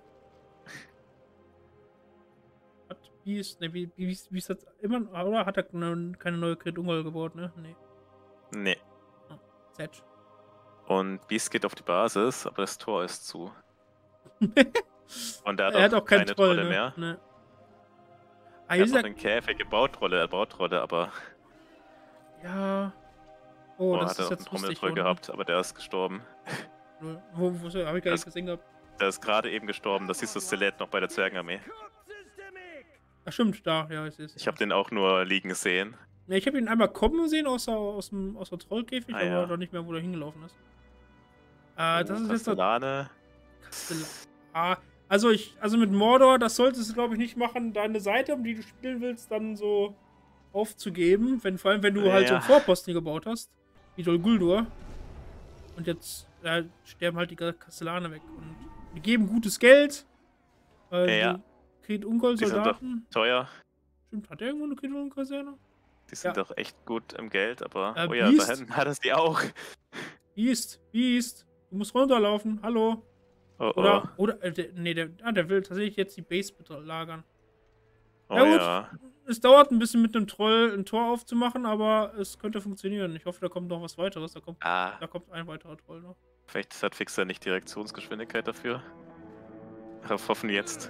Hat Beast, ne, wie, wie, wie ist das immer, oder hat er ne, keine neue Crit Ungol gebaut, ne? Nee. Nee. Sedge. Und Beast geht auf die Basis, aber das Tor ist zu. Und er hat, er hat auch keinen keine Troll, Trolle ne? mehr. Ne. Ah, Er hier hat ist noch er, den Käfig gebaut, Trolle, er baut Trolle, aber ja. Oh, oh, das hat er ist auch einen jetzt lustig. Trommelfeuer unten. gehabt, aber der ist gestorben. Null. Wo, wo ist er? Hab ich gar Das- nicht gesehen gehabt. Der ist gerade eben gestorben, das siehst du Skelett noch bei der Zwergenarmee. Ach, stimmt, da, ja, ich sehe es. Ich habe den auch nur liegen sehen. Ne, ich habe ihn einmal kommen sehen aus, der, aus dem aus der Trollkäfig, Ah, aber ja. doch nicht mehr, wo er hingelaufen ist. Äh, das Oh, ist jetzt noch Kastellane. Kastellan. Ah, also ich, also mit Mordor, das solltest du, glaube ich, nicht machen, deine Seite, um die du spielen willst, dann so aufzugeben. Wenn, vor allem, wenn du halt so einen Ja. Vorposten hier gebaut hast, wie Dol Guldur. Und jetzt ja, sterben halt die Kastellane weg. Und die geben gutes Geld. Äh, Ja. du kriegst Ungol Die sind doch Soldaten. teuer. Stimmt, hat der irgendwo eine Krieg-Kaserne? Die sind Ja. doch echt gut im Geld, aber. Äh, Oh ja, da Beast. hinten hat es die auch. Beast, Beast. Du musst runterlaufen. Hallo. Oh, Oder, oh. oder, äh, der, nee, der, ah, der will tatsächlich jetzt die Base belagern. Oh Ja, gut. ja. Es dauert ein bisschen mit einem Troll ein Tor aufzumachen, aber es könnte funktionieren. Ich hoffe, da kommt noch was weiteres. Da kommt, Ah, da kommt ein weiterer Troll noch. vielleicht hat Fixer nicht die Reaktionsgeschwindigkeit dafür. Darauf hoffen wir jetzt.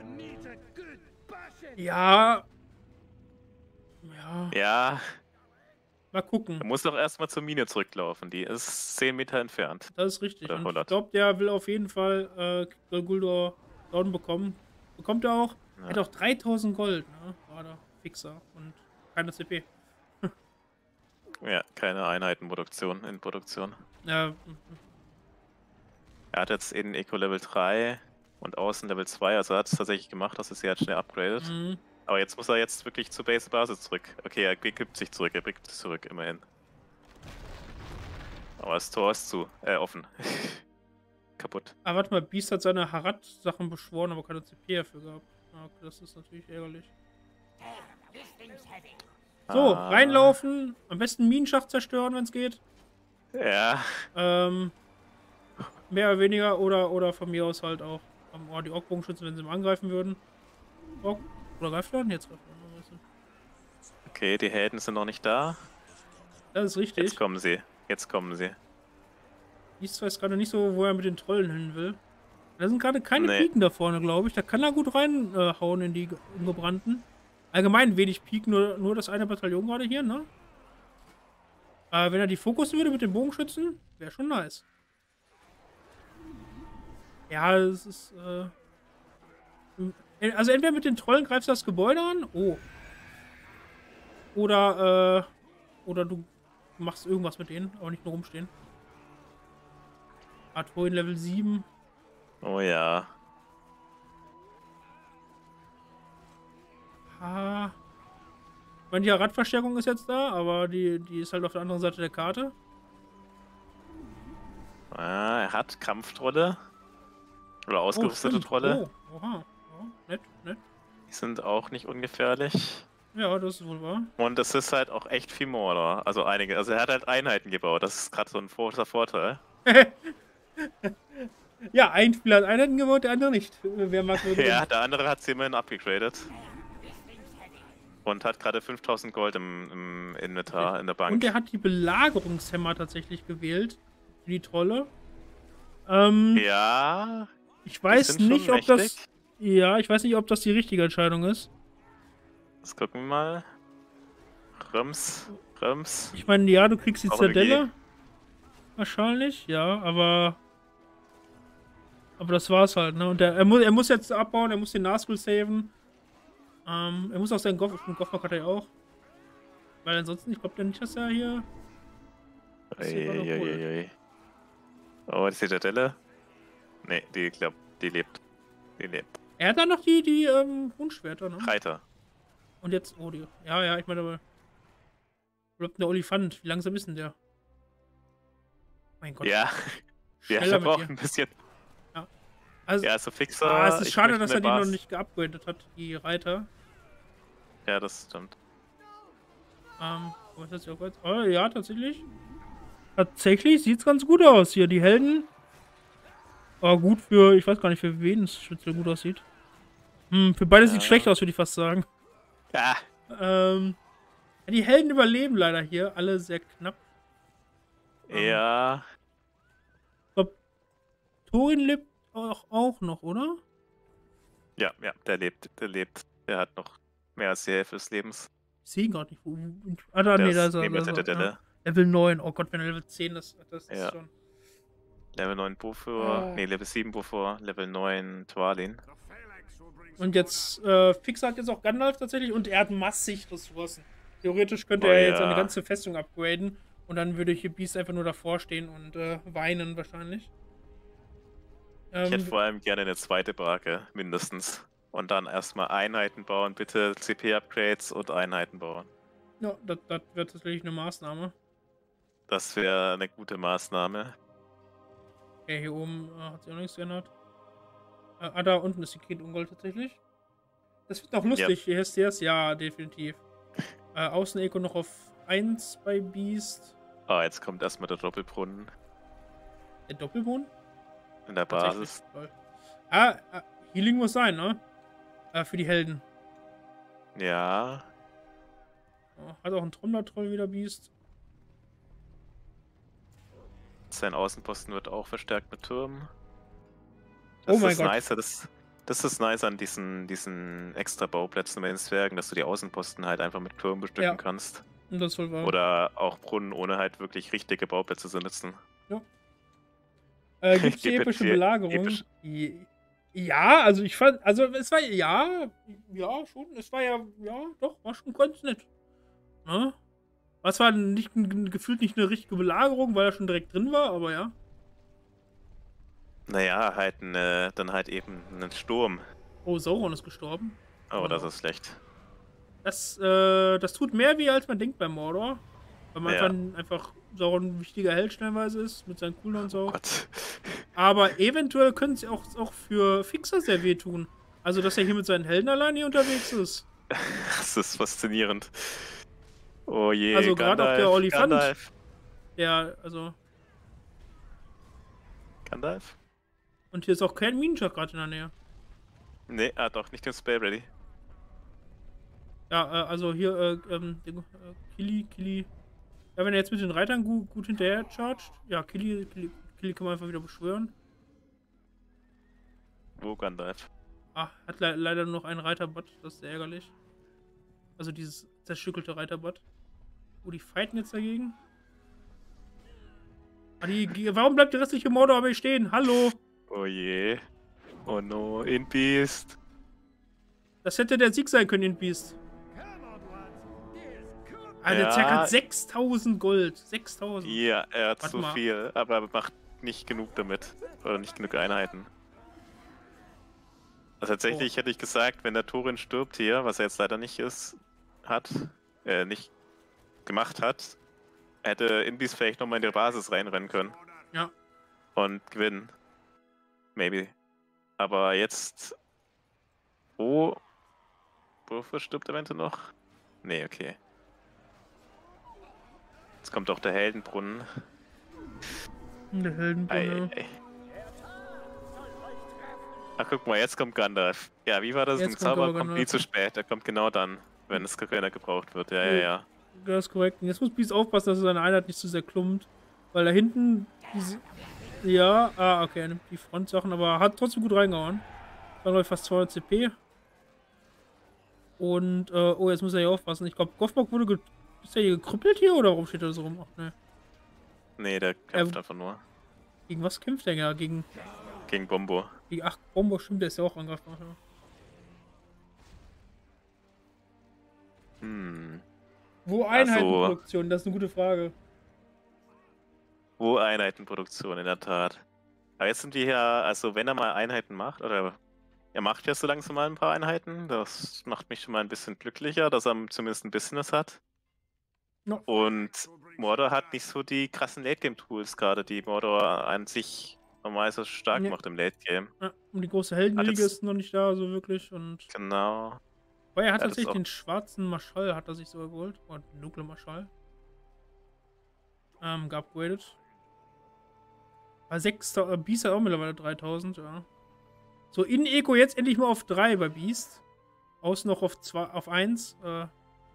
Ja. Ja. Ja, Mal gucken. er muss doch erstmal zur Mine zurücklaufen. Die ist zehn Meter entfernt. Das ist richtig. Oder Und ich hundert. glaube, der will auf jeden Fall äh, Dol Guldur down bekommen. Bekommt er auch. Ja. Er hat auch dreitausend Gold, ne? Gerade Fixer. Und keine C P. Ja, keine Einheitenproduktion in Produktion. Ja. Er hat jetzt in Eco Level drei und Außen Level zwei, also er hat es tatsächlich gemacht, dass es sie halt schnell upgradet. Mhm. Aber jetzt muss er jetzt wirklich zur Base Basis zurück. Okay, er gibt sich zurück, er bringt es zurück, immerhin. Aber das Tor ist zu, äh, offen. Kaputt. Ah, warte mal, Beast hat seine Harad-Sachen beschworen, aber keine C P dafür gehabt. Ah, okay, das ist natürlich ärgerlich. So, Ah. reinlaufen. Am besten Minenschacht zerstören, wenn es geht. Ja, Ähm, mehr oder weniger. Oder, oder von mir aus halt auch ähm, oh, die Ork-Bogenschützen, wenn sie mal angreifen würden. Ork. Oder greift er? Jetzt greift er. Weißt du. okay, die Helden sind noch nicht da. Das ist richtig. Jetzt kommen sie. Jetzt kommen sie. Beast weiß gerade nicht so, wo er mit den Trollen hin will. Da sind gerade keine Nee. Piken da vorne, glaube ich. Da kann er gut reinhauen äh, in die ungebrannten. Allgemein wenig Piken, nur, nur das eine Bataillon gerade hier, ne? Äh, wenn er die fokussen würde mit den Bogenschützen, wäre schon nice. Ja, das ist, äh... Also entweder mit den Trollen greifst du das Gebäude an. Oh. Oder, äh... Oder du machst irgendwas mit denen, aber nicht nur rumstehen. Artoin Level sieben. Oh ja. Ah. Ich meine, die Radverstärkung ist jetzt da, aber die, die ist halt auf der anderen Seite der Karte. Ah, er hat Kampftrolle. Oder ausgerüstete oh, Trolle. Oh, oha. Ja, nett, nett. Die sind auch nicht ungefährlich. Ja, das ist wohl wahr. Und es ist halt auch echt viel Mordor. Also einige. Also er hat halt Einheiten gebaut. Das ist gerade so ein großer Vorteil. Ja, ein Spieler hat Einheiten gebaut, der andere nicht. Wer mag nur Ja, gewinnen. der andere hat sie immerhin abgegradet. Und hat gerade fünftausend Gold im, im Inventar, in der Bank. Und er hat die Belagerungshämmer tatsächlich gewählt. Für die Trolle. Ähm, Ja, ich weiß sind schon nicht, ob das. mächtig. Ja, ich weiß nicht, ob das die richtige Entscheidung ist. das gucken wir mal. Röms, Röms. Ich meine, ja, du kriegst die Aber Zerdelle. Wahrscheinlich, ja, aber. Aber das war's halt, ne? Und der, er, muss, er muss jetzt abbauen, er muss den Nazgul saven. Ähm, er muss auch seinen Goff, den Goffrock hat er ja auch. Weil ansonsten, ich glaube ja nicht, dass er hier. Das hier war noch wohl. Eieieiei. Oh, die Zitadelle? Nee, die, glaub, die lebt. Die lebt. Er hat dann noch die, die ähm, Rundschwerter, ne? Reiter. Und jetzt, oh, die. Ja, ja, ich meine, aber. Wo bleibt denn der Olifant? Wie langsam ist denn der? Mein Gott. Ja, ja, schneller der mit braucht dir. ein bisschen. Also, Ja, so Fixer. ah, es ist ich schade, möchte dass er eine die noch Bas- nicht geupgradet hat, die Reiter. Ja, das stimmt. Ähm, was ist jetzt auch jetzt? Oh, ja, tatsächlich. Tatsächlich sieht's ganz gut aus hier. Die Helden. Aber gut für, ich weiß gar nicht, für wen es speziell gut aussieht. Hm, für beide Ja. sieht schlecht aus, würde ich fast sagen. Ja, Ähm, die Helden überleben leider hier. Alle sehr knapp. ja. Thorin lebt auch, auch noch, oder? Ja, ja, der lebt, der lebt. Der hat noch mehr als die Hälfte des Lebens. Ich sehe ihn gerade nicht. Wo, ah, da, Der nee, da ist ist er. neben Da der ist er Zitadelle. ja. Level neun. Oh Gott, wenn er Level zehn ist, das ist Ja. schon. Level neun Bufur, Oh. nee, Level sieben Bufur, Level neun Twalin. Und jetzt, äh, Fixer hat jetzt auch Gandalf tatsächlich und er hat massig Ressourcen. Theoretisch könnte Oh, er jetzt ja. eine ganze Festung upgraden und dann würde hier Beast einfach nur davor stehen und äh, weinen wahrscheinlich. Ich hätte Ähm, vor allem gerne eine zweite Barke, mindestens. Und dann erstmal Einheiten bauen, bitte C P-Upgrades und Einheiten bauen. ja, das, das wird tatsächlich eine Maßnahme. Das wäre eine gute Maßnahme. Okay, hier oben äh, hat sich auch nichts geändert. Äh, ah, da unten ist die Kind-Ungold tatsächlich. Das wird noch Ja. lustig. Hier ist das, ja, definitiv. Äh, Außen-Eco noch auf eins bei Beast. Ah, jetzt kommt erstmal der Doppelbrunnen Der Doppelboden? in der Tatsächlich. Basis. Lol. Ah, ah, Healing muss sein, ne? Äh, für die Helden. Ja, Oh, hat auch ein Trommler-Troll wieder Beast. sein Außenposten wird auch verstärkt mit Türmen. Oh Das mein ist Gott. nice, das, das ist nice an diesen, diesen extra Bauplätzen bei den Zwergen, dass du die Außenposten halt einfach mit Türmen bestücken Ja. kannst. Und das wohl wahr. Oder auch Brunnen, ohne halt wirklich richtige Bauplätze zu nutzen. Ja. Äh, gibt's die Gib mir epische die Belagerung? episch- Je- Ja, also ich fand, also es war, ja, ja, schon, es war ja, ja, doch, war schon ganz nett. Ne? Was war nicht, ein- gefühlt nicht eine richtige Belagerung, weil er schon direkt drin war, aber ja. Naja, halt ne, dann halt eben einen Sturm. Oh, Sauron ist gestorben. Oh, Oh das no. ist schlecht. Das, äh, das tut mehr weh, als man denkt bei Mordor. Weil man Ja. einfach, einfach Sauron ein wichtiger Held stellenweise ist, mit seinen Cooldowns Oh auch. Gott. Aber eventuell können sie auch, auch für Fixer sehr wehtun. Also, dass er hier mit seinen Helden allein hier unterwegs ist. Das ist faszinierend. Oh je, Also gerade auch der Gandalf, Olifant. Gandalf. Ja, also. Gandalf? Und hier ist auch kein Minenschacht gerade in der Nähe. Nee, ah doch, nicht im Spell ready. Ja, äh, also hier, äh, ähm, Ding, äh, Kili, Kili. Ja, wenn er jetzt mit den Reitern gut, gut hinterher chargt. Ja, Kili, Kili, Kili kann man einfach wieder beschwören. Wo Gandalf? Ah, hat le leider nur noch einen Reiterbot, das ist sehr ärgerlich. Also dieses zerstückelte Reiterbot. Oh, die fighten jetzt dagegen. Ah, die, die, warum bleibt die restliche Mordor aber stehen? Hallo! Oh je. Oh no, in Beast. Das hätte der Sieg sein können, in Beast. Ah, der Ja. Zerg hat sechstausend Gold. sechstausend. Ja, er hat Warte so mal. viel, aber er macht nicht genug damit. Oder nicht genug Einheiten. Also tatsächlich Oh. hätte ich gesagt, wenn der Thorin stirbt hier, was er jetzt leider nicht ist, hat, äh, nicht gemacht hat, hätte Inbis vielleicht nochmal in die Basis reinrennen können. Ja. Und gewinnen. Maybe. Aber jetzt. Wo. Wofür stirbt eventuell noch? Nee, okay. Jetzt kommt auch der Heldenbrunnen. Der Ei, Heldenbrunnen. ei. Ach, guck mal, jetzt kommt Gandalf. Ja, wie war das? Jetzt Ein kommt Zauber aber kommt nie Gandalf. zu spät. Er kommt genau dann, wenn es keiner gebraucht wird. Ja, ja, Ja. ja. Das ist korrekt. Und jetzt muss Beast aufpassen, dass er seine Einheit nicht zu sehr klumpt. Weil da hinten. Diese, ja, ah, okay, er nimmt die Frontsachen, aber hat trotzdem gut reingehauen. War glaube ich fast zweihundert C P. Und, äh, oh, jetzt muss er hier aufpassen. Ich glaube, Goffbock wurde. Ge ist er hier gekrüppelt hier oder warum steht er so rum? Ach, ne. Nee, der kämpft Ähm. einfach nur. Gegen was kämpft er ja? Gegen. Gegen Bombo. gegen ach, Bombo, stimmt, der ist ja auch angreifbar. Ja. Hm. Wo Ach so. Einheitenproduktion? Das ist eine gute Frage. Wo Einheitenproduktion, in der Tat. Aber jetzt sind wir hier, also wenn er mal Einheiten macht, oder er macht ja so langsam mal ein paar Einheiten, das macht mich schon mal ein bisschen glücklicher, dass er zumindest ein bisschen was hat. No. Und Mordor hat nicht so die krassen Late-Game-Tools gerade, die Mordor an sich normal so stark Ja. macht im Late-Game. Ja, und die große Heldenliga jetzt- ist noch nicht da, so wirklich. Und. Genau. Aber er hat Ja, das tatsächlich auch- den schwarzen Marschall, hat er sich sogar geholt. Oder den dunklen Marschall. Ähm, geupgradet. Bei sechstausend, äh, Beast hat auch mittlerweile dreitausend, ja. So, in Eco jetzt endlich mal auf drei bei Beast. Außen noch auf zwei, auf eins. Äh,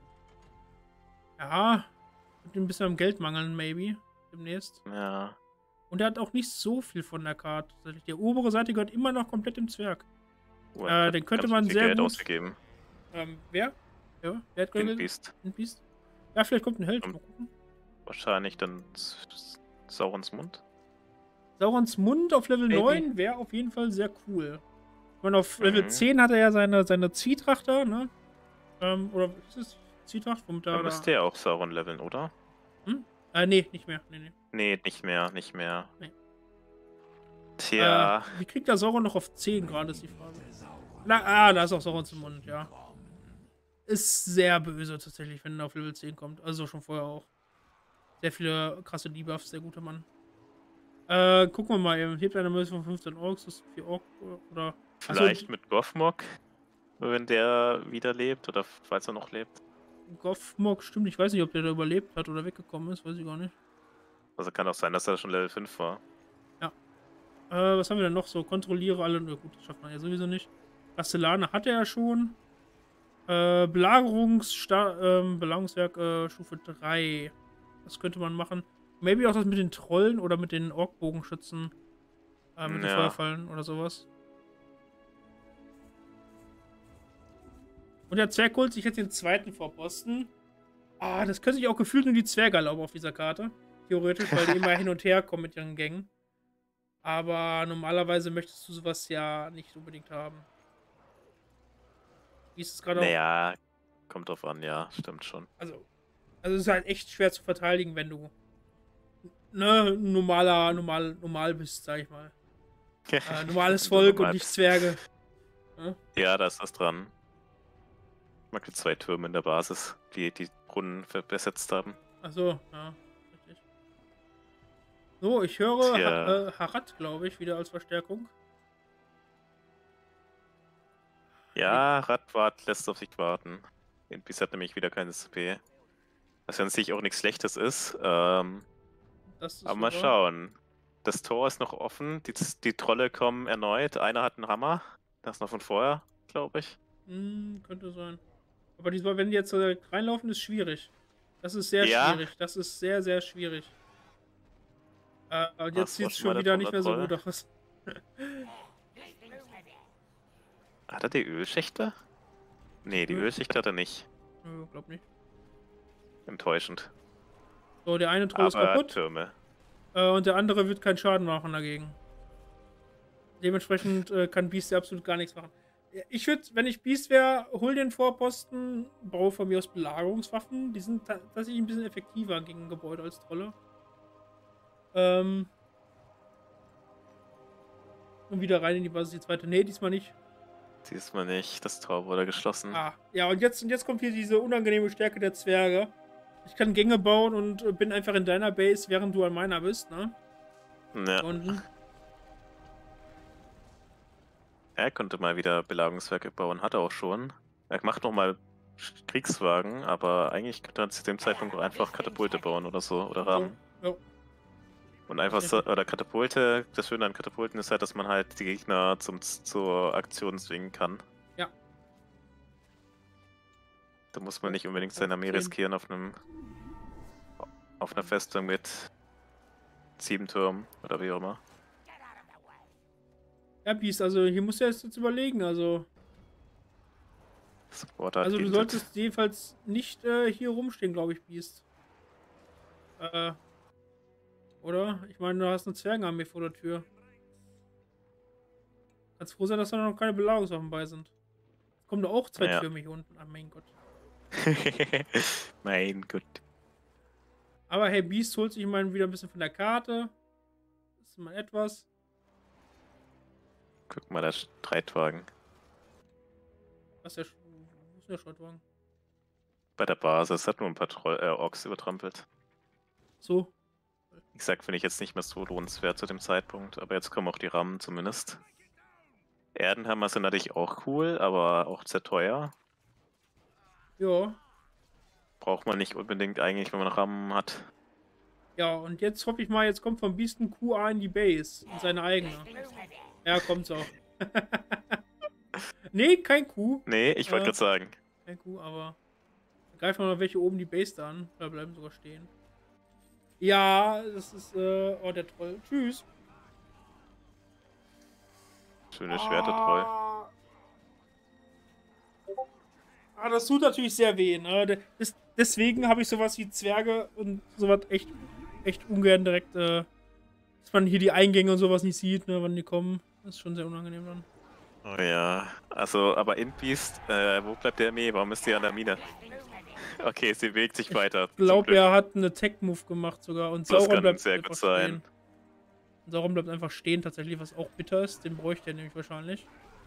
ja, wird ein bisschen am Geld mangeln, maybe. Demnächst. Ja. Und er hat auch nicht so viel von der Karte. Tatsächlich. Die obere Seite gehört immer noch komplett dem Zwerg. Oh, Äh, hat den könnte ganz man viel sehr Geld gut- ausgegeben. Ähm, wer? Ja, wer hat In Geld? Beast. Ein Beast? Ja, vielleicht kommt ein Held. Ähm. Mal gucken. Wahrscheinlich dann S- S- Saurons Mund. Saurons Mund auf Level Maybe. neun wäre auf jeden Fall sehr cool. Ich meine, auf Level Mhm. zehn hat er ja seine, seine Zwietracht da, ne? Ähm, oder was ist das? Zwietracht? Womit da, Dann da müsste er auch Sauron leveln, oder? Äh, nee, nicht mehr. Nee, nee. Nee, nicht mehr, nicht mehr. Nee. Tja. Äh, wie kriegt der Sauron noch auf zehn gerade, ist die Frage. Na, ah, da ist auch Sauron zum Mund, ja. Ist sehr böse tatsächlich, wenn er auf Level zehn kommt. Also schon vorher auch. Sehr viele krasse Debuffs, sehr guter Mann. Äh, gucken wir mal eben. Hebt eine Münze von fünfzehn Orks, das ist vier Ork oder. Vielleicht Achso, mit Gothmog, wenn der wieder lebt oder falls er noch lebt. Gothmog, stimmt. Ich weiß nicht, ob der da überlebt hat oder weggekommen ist, weiß ich gar nicht. Also kann auch sein, dass er schon Level fünf war. Ja. Äh, was haben wir denn noch so? Kontrolliere alle. Na gut, das schafft man ja sowieso nicht. Castellane hatte er ja schon. Äh, Belagerungssta ähm, Belagerungswerk äh, Stufe drei. Das könnte man machen. Maybe auch das mit den Trollen oder mit den Orkbogenschützen. Äh, mit den Ja. Feuerfallen oder sowas. Und der Zwerg holt sich jetzt den zweiten Vorposten. Ah, das können sich auch gefühlt nur die Zwerge erlauben auf dieser Karte. Theoretisch, weil die immer hin und her kommen mit ihren Gängen. Aber normalerweise möchtest du sowas ja nicht unbedingt haben. Wie ist es gerade auch? Naja, kommt drauf an, ja, stimmt schon. Also, also es ist halt echt schwer zu verteidigen, wenn du ne, normaler, normal, normal bist, sag ich mal. Äh, normales Volk Normal und nicht bist. Zwerge. Ja? Ja, da ist was dran. Ich mag die zwei Türme in der Basis, die die Brunnen ver- besetzt haben. Achso, ja, richtig. So, ich höre Tja. ha äh, Harad, glaube ich, wieder als Verstärkung. Ja, Radwart lässt auf sich warten. Impis hat nämlich wieder keine S P. Was ja an sich auch nichts Schlechtes ist. Ähm, Das ist aber mal super. schauen. Das Tor ist noch offen. Die, die Trolle kommen erneut. Einer hat einen Hammer. Das ist noch von vorher, glaube ich. Hm, könnte sein. Aber diesmal, wenn die jetzt so reinlaufen, ist schwierig. Das ist sehr Ja. schwierig. Das ist sehr, sehr schwierig. Äh, und Was jetzt sieht es war schon mal schon der wieder nicht mehr so Troll? gut aus. Hat er die Ölschächte? Nee, die Öl- Ölschächte hat er nicht. Nö, glaub nicht. Enttäuschend. So, der eine Troll ist Aber kaputt. Türme. Äh, und der andere wird keinen Schaden machen dagegen. Dementsprechend äh, kann Beast ja absolut gar nichts machen. Ja, ich würde, wenn ich Beast wäre, hol den Vorposten, baue von mir aus Belagerungswaffen. Die sind ta tatsächlich ein bisschen effektiver gegen Gebäude als Trolle. Ähm. Und wieder rein in die Basis, die zweite. Nee, diesmal nicht. Diesmal nicht. Das Tor wurde geschlossen. Ah, ja, und jetzt, und jetzt kommt hier diese unangenehme Stärke der Zwerge. Ich kann Gänge bauen und äh, bin einfach in deiner Base, während du an meiner bist, ne? Ja. Und Er konnte mal wieder Belagerungswerke bauen, hat er auch schon. Er macht nochmal Kriegswagen, aber eigentlich könnte er zu dem Zeitpunkt auch einfach Katapulte bauen oder so, oder Rahmen. ja, Und einfach so, oder Katapulte, das Schöne an Katapulten ist halt, dass man halt die Gegner zum, zur Aktion zwingen kann. Ja. Da muss man nicht unbedingt seine Armee Okay. riskieren auf einem auf einer Festung mit sieben Türmen oder wie auch immer. ja, Beast, also hier musst du erst jetzt überlegen, also. Support hat Also du giltet. solltest jedenfalls nicht äh, hier rumstehen, glaube ich, Beast. Äh. Oder? Ich meine, du hast eine Zwergenarmee vor der Tür. Kannst froh sein, dass da noch keine Belagerungswaffen bei sind. Kommen da auch zwei Ja. Türme hier unten. Ah, mein Gott. Mein Gott. Aber hey, Beast holt sich mal wieder ein bisschen von der Karte. Das ist mal etwas. Guck mal, der Streitwagen. Was ist der, Sch- wo ist der Schrottwagen? Bei der Basis hat nur ein paar Troll äh, Orks übertrampelt. So. Wie gesagt, finde ich jetzt nicht mehr so lohnenswert zu dem Zeitpunkt, aber jetzt kommen auch die Rammen zumindest. Erdenhammer sind natürlich auch cool, aber auch sehr teuer. Ja. Braucht man nicht unbedingt eigentlich, wenn man Rammen hat. Ja, und jetzt hoffe ich mal, jetzt kommt vom Beast ein Q A in die Base. In seine eigene. Ja, kommt's auch. Nee, kein Q. Nee, ich wollte Äh. gerade sagen. Kein Q, aber. Greifen wir mal welche oben die Base da an. Da bleiben sogar stehen. Ja, das ist, äh. Oh, der Troll. Tschüss. Schöne Schwerter, Troll. Ah. Ah, das tut natürlich sehr weh, ne? Das, deswegen habe ich sowas wie Zwerge und sowas echt, echt ungern direkt, äh, dass man hier die Eingänge und sowas nicht sieht, ne, wann die kommen. Das ist schon sehr unangenehm dann. Oh ja. Also, aber Inbeast, äh, wo bleibt der Armee? Warum ist die an der Mine? Okay, sie bewegt sich weiter. Ich glaube, er hat einen Attack-Move gemacht sogar und Das Sauron kann bleibt sehr einfach gut sein. stehen. Sauron bleibt einfach stehen, tatsächlich, was auch bitter ist. Den bräuchte er nämlich wahrscheinlich.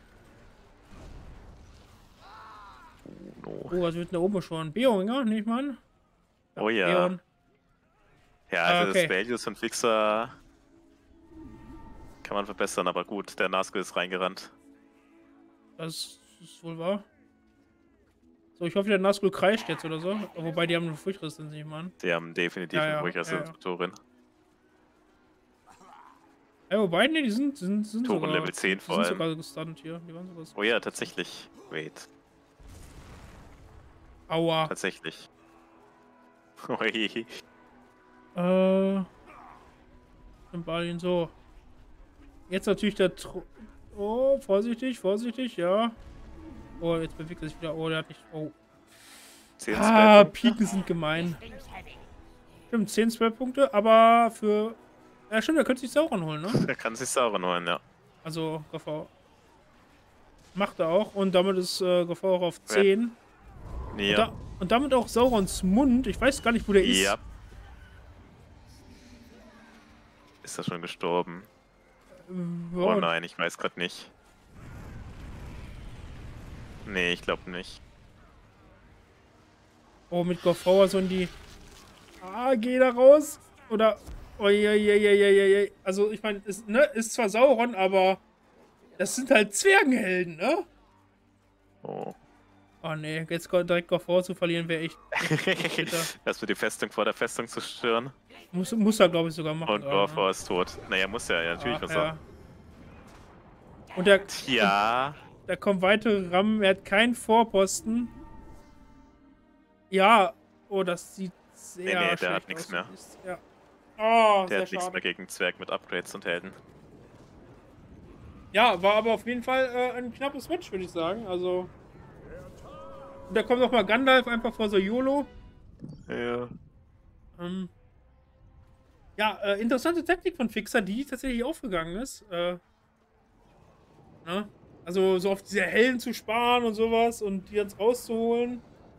Oh, Oh, was wird denn da oben schon? Beoringer, nehme ich mal an. Ja, oh ja. Beorn. Ja, also ah, okay. Das Values und Fixer kann man verbessern, aber gut, der Nazgul ist reingerannt. Das ist wohl wahr. So, ich hoffe, der Nazgul kreischt jetzt oder so. Wobei, die haben eine Furchtressenz, nehme ich mal an. Die haben definitiv ja, eine ja, Furchtressenz ja, ja. Torin. Ja, wobei, ne, die sind, sind, sind Toren sogar, Level zehn die vor sind allem. sogar gestunt hier. Die waren sogar oh ja, tatsächlich. Wait. Aua. Tatsächlich. Ui. Äh. Balin so. Jetzt natürlich der Tro Oh, vorsichtig, vorsichtig, ja. Oh, jetzt bewegt er sich wieder. Oh, der hat nicht. Oh. zehn, ah, Piken sind gemein. Stimmt, zehn, zwölf Punkte, aber für. Ja, stimmt, der könnte sich Sauron holen, ne? Der kann sich Sauron holen, ja. Also, G V. Macht er auch. Und damit ist äh, G V auch auf zehn. Ja. Und, da, und damit auch Saurons Mund. Ich weiß gar nicht, wo der ist. Ja. Ist er schon gestorben? Äh, oh nein, ich weiß gerade nicht. Nee, ich glaube nicht. Oh, mit G V so in die. Ah, geh da raus. Oder. Oh, je, je, je, je, je. Also, ich meine, ist, ne, ist zwar Sauron, aber. Das sind halt Zwergenhelden, ne? Oh. Oh ne, jetzt direkt G V zu verlieren wäre echt. Das für die Festung vor der Festung zu stören. Muss, muss er, glaube ich, sogar machen. Und G V ne? ist tot. Naja, muss er, ja, natürlich Ach, muss ja. er. Und der. Ja. Und da kommen weitere Rammen. Er hat keinen Vorposten. Ja. Oh, das sieht sehr. Nee, nee, der schlecht hat nichts mehr. Ja. Oh, der hat schade. nichts mehr gegen Zwerg mit Upgrades und Helden. Ja, war aber auf jeden Fall äh, ein knappes Match, würde ich sagen. Also. Und da kommt noch mal Gandalf einfach vor so YOLO. Ja. Ähm. Ja, äh, interessante Taktik von Fixer, die tatsächlich aufgegangen ist. Äh, ne? Also so auf diese Helden zu sparen und sowas und die jetzt rauszuholen.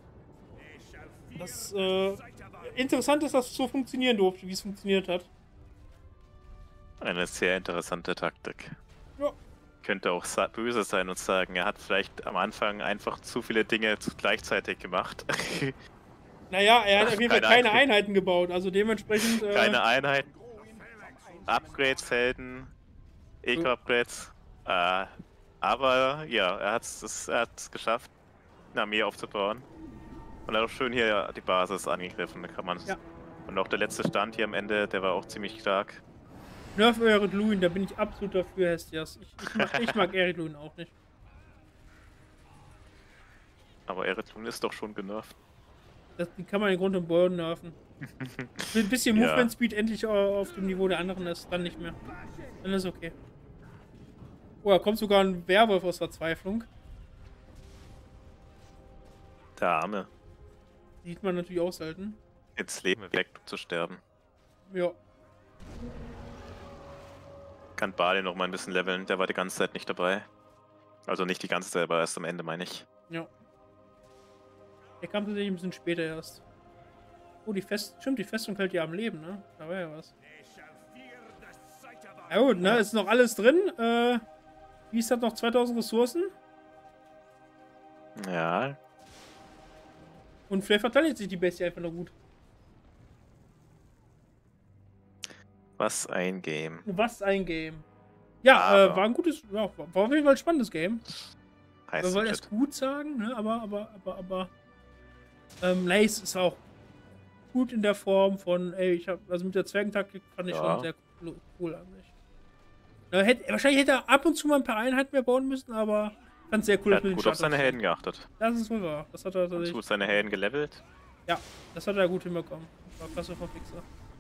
Das äh, interessant ist, dass es so funktionieren durfte, wie es funktioniert hat. Eine sehr interessante Taktik. Ja. Könnte auch böse sein und sagen, er hat vielleicht am Anfang einfach zu viele Dinge gleichzeitig gemacht. Naja, er hat auf jeden Fall keine Einheit. Einheiten gebaut, also dementsprechend... Äh, keine Einheiten, Upgrades, Helden, Eco-Upgrades. Äh, aber ja, er hat es er hat's geschafft, eine Armee aufzubauen. Und er hat auch schön hier die Basis angegriffen, da kann man ja. Und auch der letzte Stand hier am Ende, der war auch ziemlich stark. Nerf Ered Luin, da bin ich absolut dafür, Hestias. Ich, ich mag, ich mag Ered Luin auch nicht. Aber Ered Luin ist doch schon genervt. Das, die kann man in Grund und Boden nerven. Ein bisschen Movement ja. Speed endlich auf dem Niveau der anderen ist, dann nicht mehr. Dann ist okay. Oh, da kommt sogar ein Werwolf aus Verzweiflung. Der Arme. Sieht man natürlich auch selten. Jetzt leben wir weg, um zu sterben. Ja. Kann Bali noch mal ein bisschen leveln, der war die ganze Zeit nicht dabei. Also nicht die ganze Zeit, aber erst am Ende, meine ich. Ja. Der kam tatsächlich ein bisschen später erst. Oh, die Fest... Stimmt, die Festung hält ja am Leben, ne? Da war ja was. Ja gut, ne? Ist noch alles drin. Äh, wie ist das noch? zweitausend Ressourcen? Ja. Und vielleicht verteidigt sich die Bestie einfach noch gut. Was ein Game. Was ein Game. Ja, äh, war ein gutes... Ja, war auf jeden Fall ein spannendes Game. Heißt Man wollte es gut sagen, ne? Aber, aber, aber, aber... Ähm, Lace ist auch gut in der Form von, ey, ich hab, also mit der Zwergentaktik fand ich ja. schon sehr cool, cool an sich. Ja, hätte, wahrscheinlich hätte er ab und zu mal ein paar Einheiten mehr bauen müssen, aber ich fand es sehr cool. Er hat gut auf seine Helden geachtet. Das ist wohl wahr. Das hat er tatsächlich. Gut seine Helden gelevelt. Ja, das hat er gut hinbekommen. War klasse von Fixer.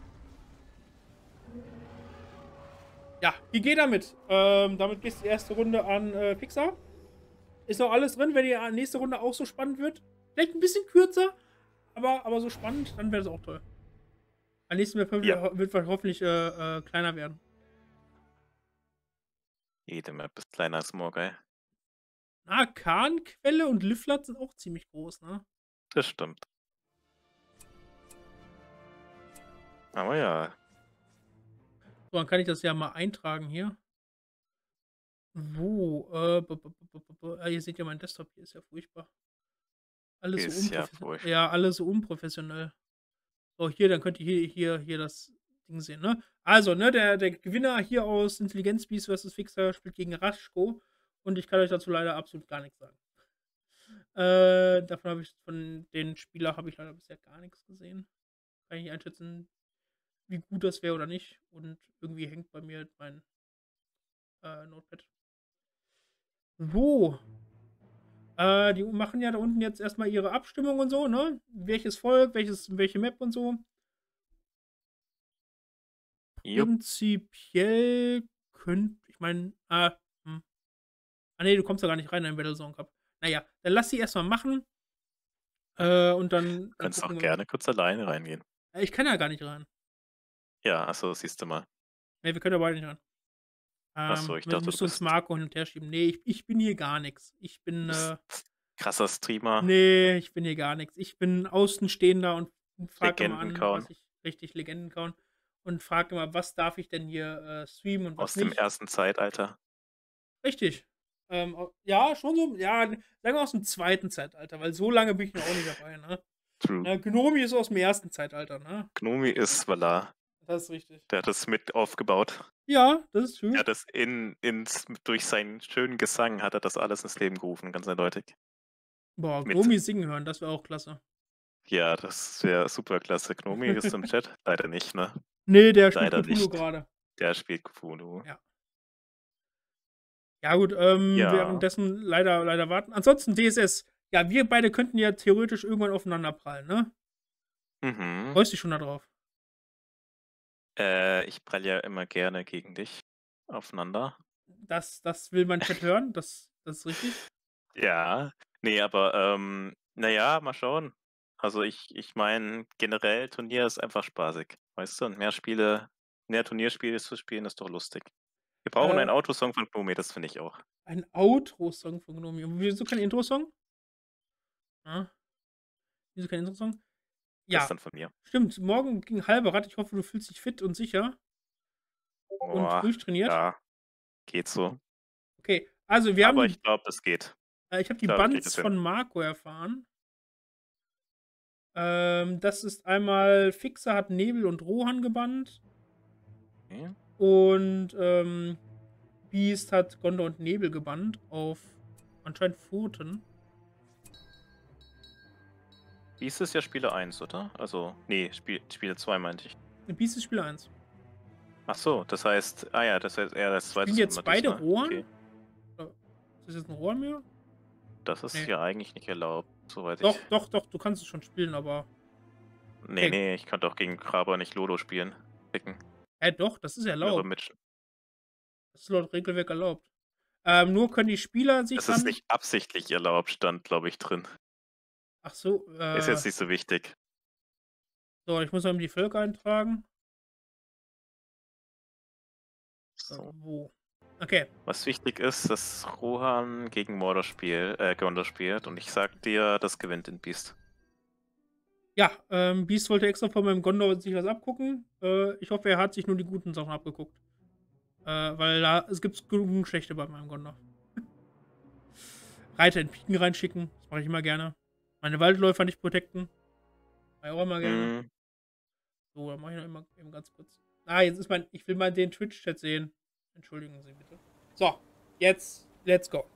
Ja, wie geht damit? Ähm, damit geht die erste Runde an äh, Fixer. Ist noch alles drin, wenn die nächste Runde auch so spannend wird. Vielleicht ein bisschen kürzer, aber, aber so spannend, dann wäre das auch toll. Am nächsten Map ja. wird hoffentlich äh, äh, kleiner werden. Jede Map ist kleiner als Morgai. Na, Khan-Quelle und Livlat sind auch ziemlich groß, ne? Das stimmt. Aber ja. So, dann kann ich das ja mal eintragen hier. Wo? Äh, b b b b b ah, ihr seht ja, mein Desktop hier ist ja furchtbar. Alles so Ist ja unprofessionell. furcht Ja, alles so unprofessionell. So, hier, dann könnt ihr hier hier hier das Ding sehen, ne? Also, ne, der der Gewinner hier aus Intelligenzbiest versus Fixer spielt gegen Raschko und ich kann euch dazu leider absolut gar nix sagen. Äh, davon habe ich von den Spieler habe ich leider bisher gar nix gesehen. Kann ich nicht einschätzen, wie gut das wäre oder nicht. Und irgendwie hängt bei mir mein, äh, Notepad. So. Äh, die machen ja da unten jetzt erst mal ihre Abstimmung und so, ne? Welches Volk, welches welche Map und so. Jupp. Prinzipiell könnt ich meine, ah, hm. Ah ne, du kommst da gar nicht rein in den Battlezone Cup. Na ja, dann lass sie erst mal machen. Äh, und dann dann Kannst gucken auch wir mal. gerne kurz alleine reingehen. Ja, ich kann ja gar nicht rein. Ja, ach so, siehst du mal. Ne, wir können ja beide nicht rein. Ach so, Ähm, ich mü dachte, du müsste uns bist Marco hin und her schieben. Ne, ich ich bin hier gar nix. Ich bin, bist äh krasser Streamer, ne, ich bin hier gar nix. Ich bin Außenstehender und und frage immer an, Legendenkauen was ich richtig Legendenkauen und frage immer, was darf ich denn hier, äh, streamen und was aus dem nicht. ersten Zeitalter. Richtig. Ähm, au ja, schon so ja, sagen wir aus'm zweiten Zeitalter, weil so lange bin ich noch auch nicht dabei, ne? True. Ne, Gnomi ist aus'm ersten Zeitalter, ne? Gnomi ist Valar. Das ist richtig. Der hat das mit aufgebaut. Ja, das ist Er true. hat das in ins durch seinen schönen Gesang hat er das alles ins Leben gerufen, ganz eindeutig. Boah, Mit Gnomi singen hören, das wäre auch klasse. Ja, das wäre superklasse. Gnomi ist im Chat? Leider nicht, ne? Ne, der spielt Leider Cthulhu nicht. grade. Der spielt Cthulhu. Ja. Ja gut, ähm, Ja. währenddessen leider leider warten. Ansonsten D S S. Ja, wir beide könnten ja theoretisch irgendwann aufeinander prallen, ne? Mhm. Freust dich schon da drauf? Äh, ich pralle ja immer gerne gegen dich aufeinander. Das das will mein Chat hören, das das ist richtig. Ja, ne, aber, ähm, na ja, mal schauen. Also, ich ich meine, generell Turnier ist einfach spaßig, weißt du? Und mehr Spiele mehr Turnierspiele zu spielen, ist doch lustig. Wir brauchen einen Äh Outro-Song von Gnomi, das finde ich auch. Ein Outro-Song von Gnomi. Und wieso kein Intro-Song? Ah. Wieso kein Intro-Song? Das ist Ja, dann von mir. stimmt. Morgen gegen Halberrad. Ich hoffe, du fühlst dich fit und sicher und Boah, durchtrainiert. ja, geht so. Okay, also wir Aber ich haben glaube, das geht. äh, ich habe Ich die glaube, ich kriege das Buns hin. von Marco erfahren. Ähm, das ist einmal Fixer hat Nebel und Rohan gebannt. Mhm. Und, ähm, Beast hat Gondor und Nebel gebannt auf anscheinend Pfoten. Beast ist ja Spieler eins, oder? Also, ne, Spiel Spieler zwei meinte ich. Beast ist Spieler eins. Ach so, das heißt ah ja, das heißt eher das zweite Spielen jetzt Mal beide diesmal. Rohan? Okay. Oder ist das jetzt 'n Rohan mehr? Das ist Ne. ja eigentlich nicht erlaubt, soweit ich Doch, doch, doch, du kannst es schon spielen, aber Ne, okay. ne, ich konnte auch gegen Kraber nicht Lolo spielen. Picken. Hä, doch, das ist Mehrere erlaubt. Mitch Das ist laut Regelwerk erlaubt. Ähm, nur können die Spieler sich Es ist dann nicht absichtlich erlaubt, stand, glaube ich, drin. Ach so, Ist äh jetzt nicht so wichtig. So, ich muss mal eben die Völker eintragen. Äh, So. wo? Okay. Was wichtig ist, dass Rohan gegen Mordor spiel äh, Gondor spielt und ich sage dir, das gewinnt in Beast. Ja, ähm, Beast wollte extra von meinem Gondor sich was abgucken. Äh, ich hoffe, er hat sich nur die guten Sachen abgeguckt. Äh, weil da es gibt genug schlechte bei meinem Gondor. Reiter in Piken reinschicken, das mache ich immer gerne. Meine Waldläufer nicht protecten. Mache ich auch immer gerne. Mhm. So, dann mache ich noch immer eben ganz kurz. Ah, jetzt ist mein ich will mal den Twitch-Chat sehen. Entschuldigen Sie bitte. So, jetzt let's go.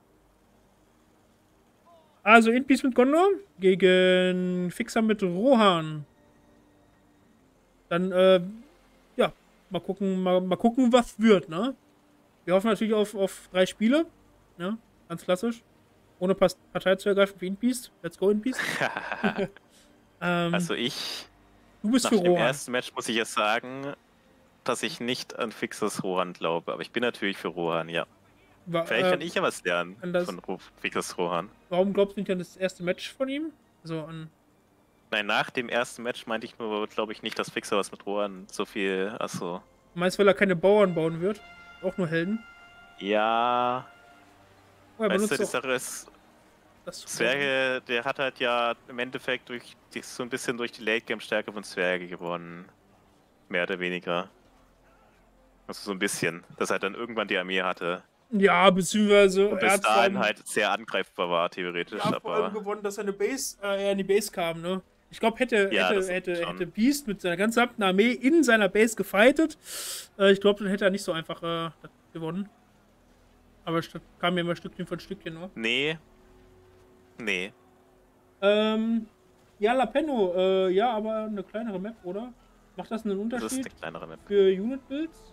Also in Peace mit Gondor gegen Fixer mit Rohan. Dann, äh, ja, mal gucken, mal, mal gucken, was wird, ne? Wir hoffen natürlich auf, auf drei Spiele, ne? Ganz klassisch. Ohne Pas Partei zu ergreifen für Inbeast. Let's go, Inbeast. ähm, Also ich du bist nach für dem Rohan. ersten Match muss ich jetzt sagen, dass ich nicht an Fixers Rohan glaube, aber ich bin natürlich für Rohan, ja. Wa Vielleicht äh, kann ich ja was lernen an das, von Ro Fixers Rohan. warum glaubst du nicht an das erste Match von ihm? Also an. Nein, nach dem ersten Match meinte ich nur, glaube ich nicht, dass Fixer was mit Rohan so viel. Achso. Meinst du, weil er keine Bauern bauen wird? Auch nur Helden? Ja. Oh, er Weißt du, benutzt die auch Sache ist, das Zwerge, der hat halt ja im Endeffekt durch die, so ein bisschen durch die Late-Game-Stärke von Zwerge gewonnen. Mehr oder weniger. Also so ein bisschen, dass er dann irgendwann die Armee hatte. Ja, beziehungsweise Und er bis hat vor dahin allem, halt sehr angreifbar war, theoretisch, ja, vor allem aber gewonnen, dass er, eine Base, äh, er in die Base kam, ne? Ich glaube, hätte, ja, hätte, das hätte, schon. hätte Beast mit seiner gesamten Armee in seiner Base gefightet. Äh, ich glaube, dann hätte er nicht so einfach äh, gewonnen. Aber es kam ja immer Stückchen für Stückchen, ne? Nee. Nee. Ähm, ja, Lapenno, äh, ja, aber eine kleinere Map, oder? Macht das einen Das ist Unterschied eine kleinere Map. für Unit-Builds?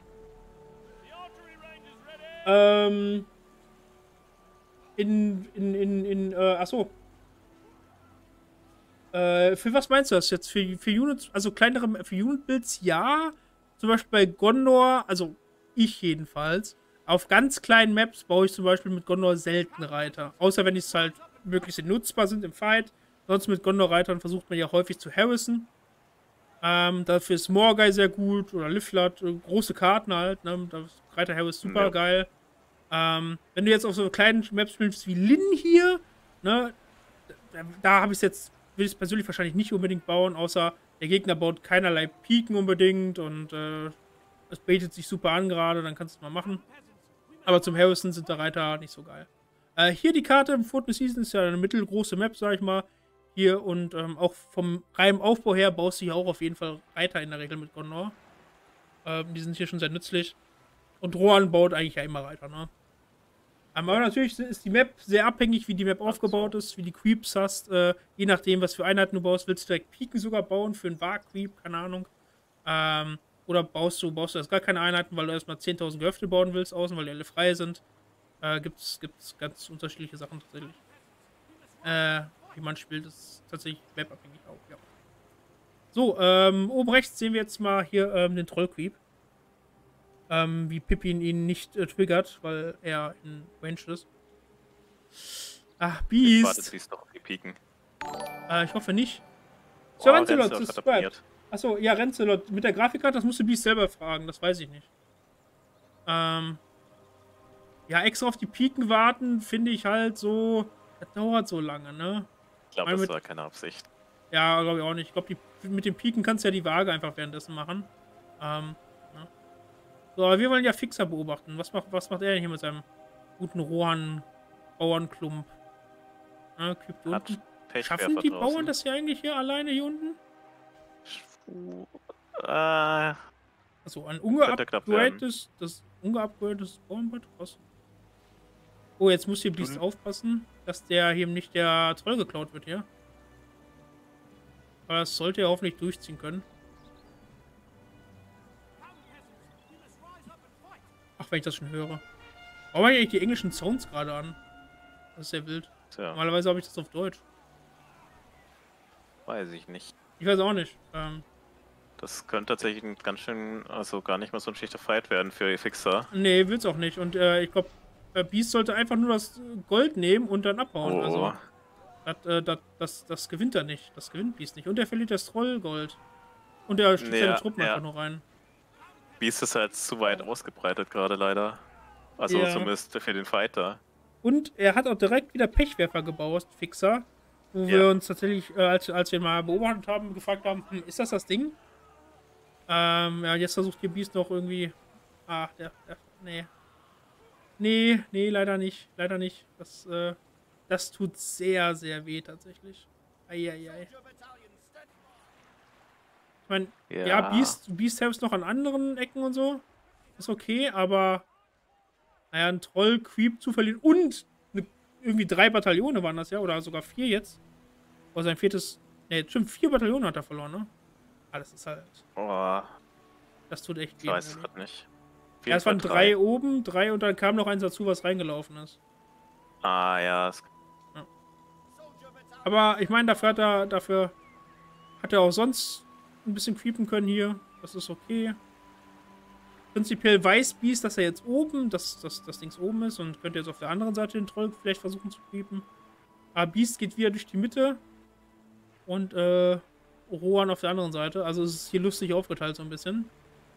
Ähm, in, in, in, in, äh, achso. Äh, für was meinst du das jetzt? Für, für Units, also kleinere, für Unit-Builds, ja. Zum Beispiel bei Gondor, also ich jedenfalls. Auf ganz kleinen Maps baue ich zum Beispiel mit Gondor selten Reiter. Außer wenn es halt möglichst nutzbar sind im Fight. Sonst mit Gondor-Reitern versucht man ja häufig zu harrissen. Ähm, dafür ist Morgai sehr gut oder Livlat, äh, große Karten halt. Ne? Da ist Reiter Harris super Ja. geil. Ähm, wenn du jetzt auf so kleinen Maps spielst wie Lin hier, ne, da, da habe ich es jetzt, will ich es persönlich wahrscheinlich nicht unbedingt bauen, außer der Gegner baut keinerlei Piken unbedingt und äh, es baitet sich super an gerade, dann kannst du es mal machen. Aber zum Harrison sind der Reiter nicht so geil. Äh, hier die Karte im Fourth Season ist ja eine mittelgroße Map, sag ich mal. Hier und ähm, auch vom reinen Aufbau her baust du hier auch auf jeden Fall Reiter in der Regel mit Gondor. Ähm, die sind hier schon sehr nützlich. Und Rohan baut eigentlich ja immer Reiter, ne? Aber natürlich ist die Map sehr abhängig, wie die Map aufgebaut ist, wie die Creeps hast. Äh, je nachdem, was für Einheiten du baust, willst du direkt Piken sogar bauen für einen War-Creep, keine Ahnung. Ähm, oder baust du, baust du erst gar keine Einheiten, weil du erstmal zehntausend Gehöfte bauen willst außen, weil die alle frei sind. Äh, gibt's, gibt's ganz unterschiedliche Sachen tatsächlich. Äh, wie man spielt, ist tatsächlich mapabhängig auch, ja. So, ähm, oben rechts sehen wir jetzt mal hier ähm, den Troll-Creep. Ähm, wie Pippin ihn nicht äh, triggert, weil er in Range ist. Ach, Ich warte, Beast. bis es doch auf die Piken. Äh, ich hoffe nicht. Oh, Sir Renzelot, Renzelot hat subscribed. abonniert. Achso, ja, Renzelot. Mit der Grafikkarte, das musst du Beast selber fragen, das weiß ich nicht. Ähm. Ja, extra auf die Piken warten, finde ich halt so. Das dauert so lange, ne? Ich glaube, Weil das mit- war keine Absicht. Ja, glaube ich auch nicht. Ich glaube, mit den Piken kannst du ja die Waage einfach währenddessen machen. Ähm. Ja. So, aber wir wollen ja Fixer beobachten. Was macht, was macht er denn hier mit seinem guten Rohan-Bauernklump? Ah, Cube hier Hat unten. Pechwerfer Schaffen die draußen. Bauern das hier eigentlich hier alleine hier unten? Äh, Achso, ein Könnte knapp werden. ungeupgradetes, das ungeupgradetes Bauernbett? Was? Oh, jetzt muss hier Beast Tun- aufpassen, dass der hier nicht der Troll geklaut wird hier. Aber das sollte er hoffentlich durchziehen können. Ach, wenn ich das schon höre. Warum habe ich eigentlich die englischen Sounds gerade an? Das ist sehr wild. Tja, Normalerweise habe ich das auf Deutsch. weiß ich nicht. Ich weiß auch nicht. Ähm, Das könnte tatsächlich ein ganz schön, also gar nicht mal so ein schlechter Fight werden für Fixer. nee, will's auch nicht. Und äh, ich glaube, Beast sollte einfach nur das Gold nehmen und dann abhauen. Oh, Also, das, äh, das, das, das gewinnt er nicht. Das gewinnt Beast nicht. Und er verliert das Trollgold. Und er schickt Ja, seine Truppen ja. einfach nur rein. Beast ist halt zu weit ausgebreitet gerade leider. Also Ja. zumindest für den Fighter. Und er hat auch direkt wieder Pechwerfer gebaut, Fixer. Wo Ja. wir uns tatsächlich, äh, als, als wir ihn mal beobachtet haben, gefragt haben, hm, ist das das Ding? Ähm, ja, jetzt versucht hier Beast noch irgendwie... Ach, der, der, nee. Nee, nee, leider nicht. Leider nicht. Das, äh, das tut sehr, sehr weh tatsächlich. Eieiei. Ich meine, ja, Ja. Beast, Beast helps noch an anderen Ecken und so. Ist okay, aber naja, ein Troll, Creep zu verlieren und eine, irgendwie drei Bataillone waren das ja, oder sogar vier jetzt. Oder sein viertes, ne, stimmt, vier Bataillone hat er verloren, ne? Ah, das ist halt, Oh, das tut echt ich weh. weiß irgendwie. gerade nicht. Auf Ja, jeden es waren Fall drei oben, drei und dann kam noch eins dazu, was reingelaufen ist. Ah ja, es Aber ich meine, dafür hat er, dafür hat er auch sonst ein bisschen creepen können hier. Das ist okay. Prinzipiell weiß Beast, dass er jetzt oben, dass, dass das Ding oben ist und könnte jetzt auf der anderen Seite den Troll vielleicht versuchen zu creepen. Aber Beast geht wieder durch die Mitte und äh, Rohan auf der anderen Seite. Also es ist hier lustig aufgeteilt so ein bisschen.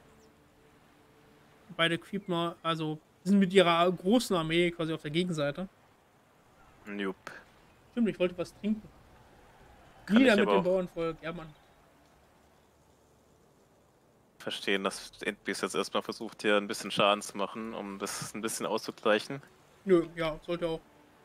Beide creepen, also sind mit ihrer großen Armee quasi auf der Gegenseite. Nope. Stimmt, ich wollte was trinken. Kann Wieder ich mit aber dem auch. Bauernvolk, ja Mann. verstehen, dass Endbeast jetzt erstmal versucht, hier ein bisschen Schaden zu machen, um das ein bisschen auszugleichen. Nö, ja, sollte auch.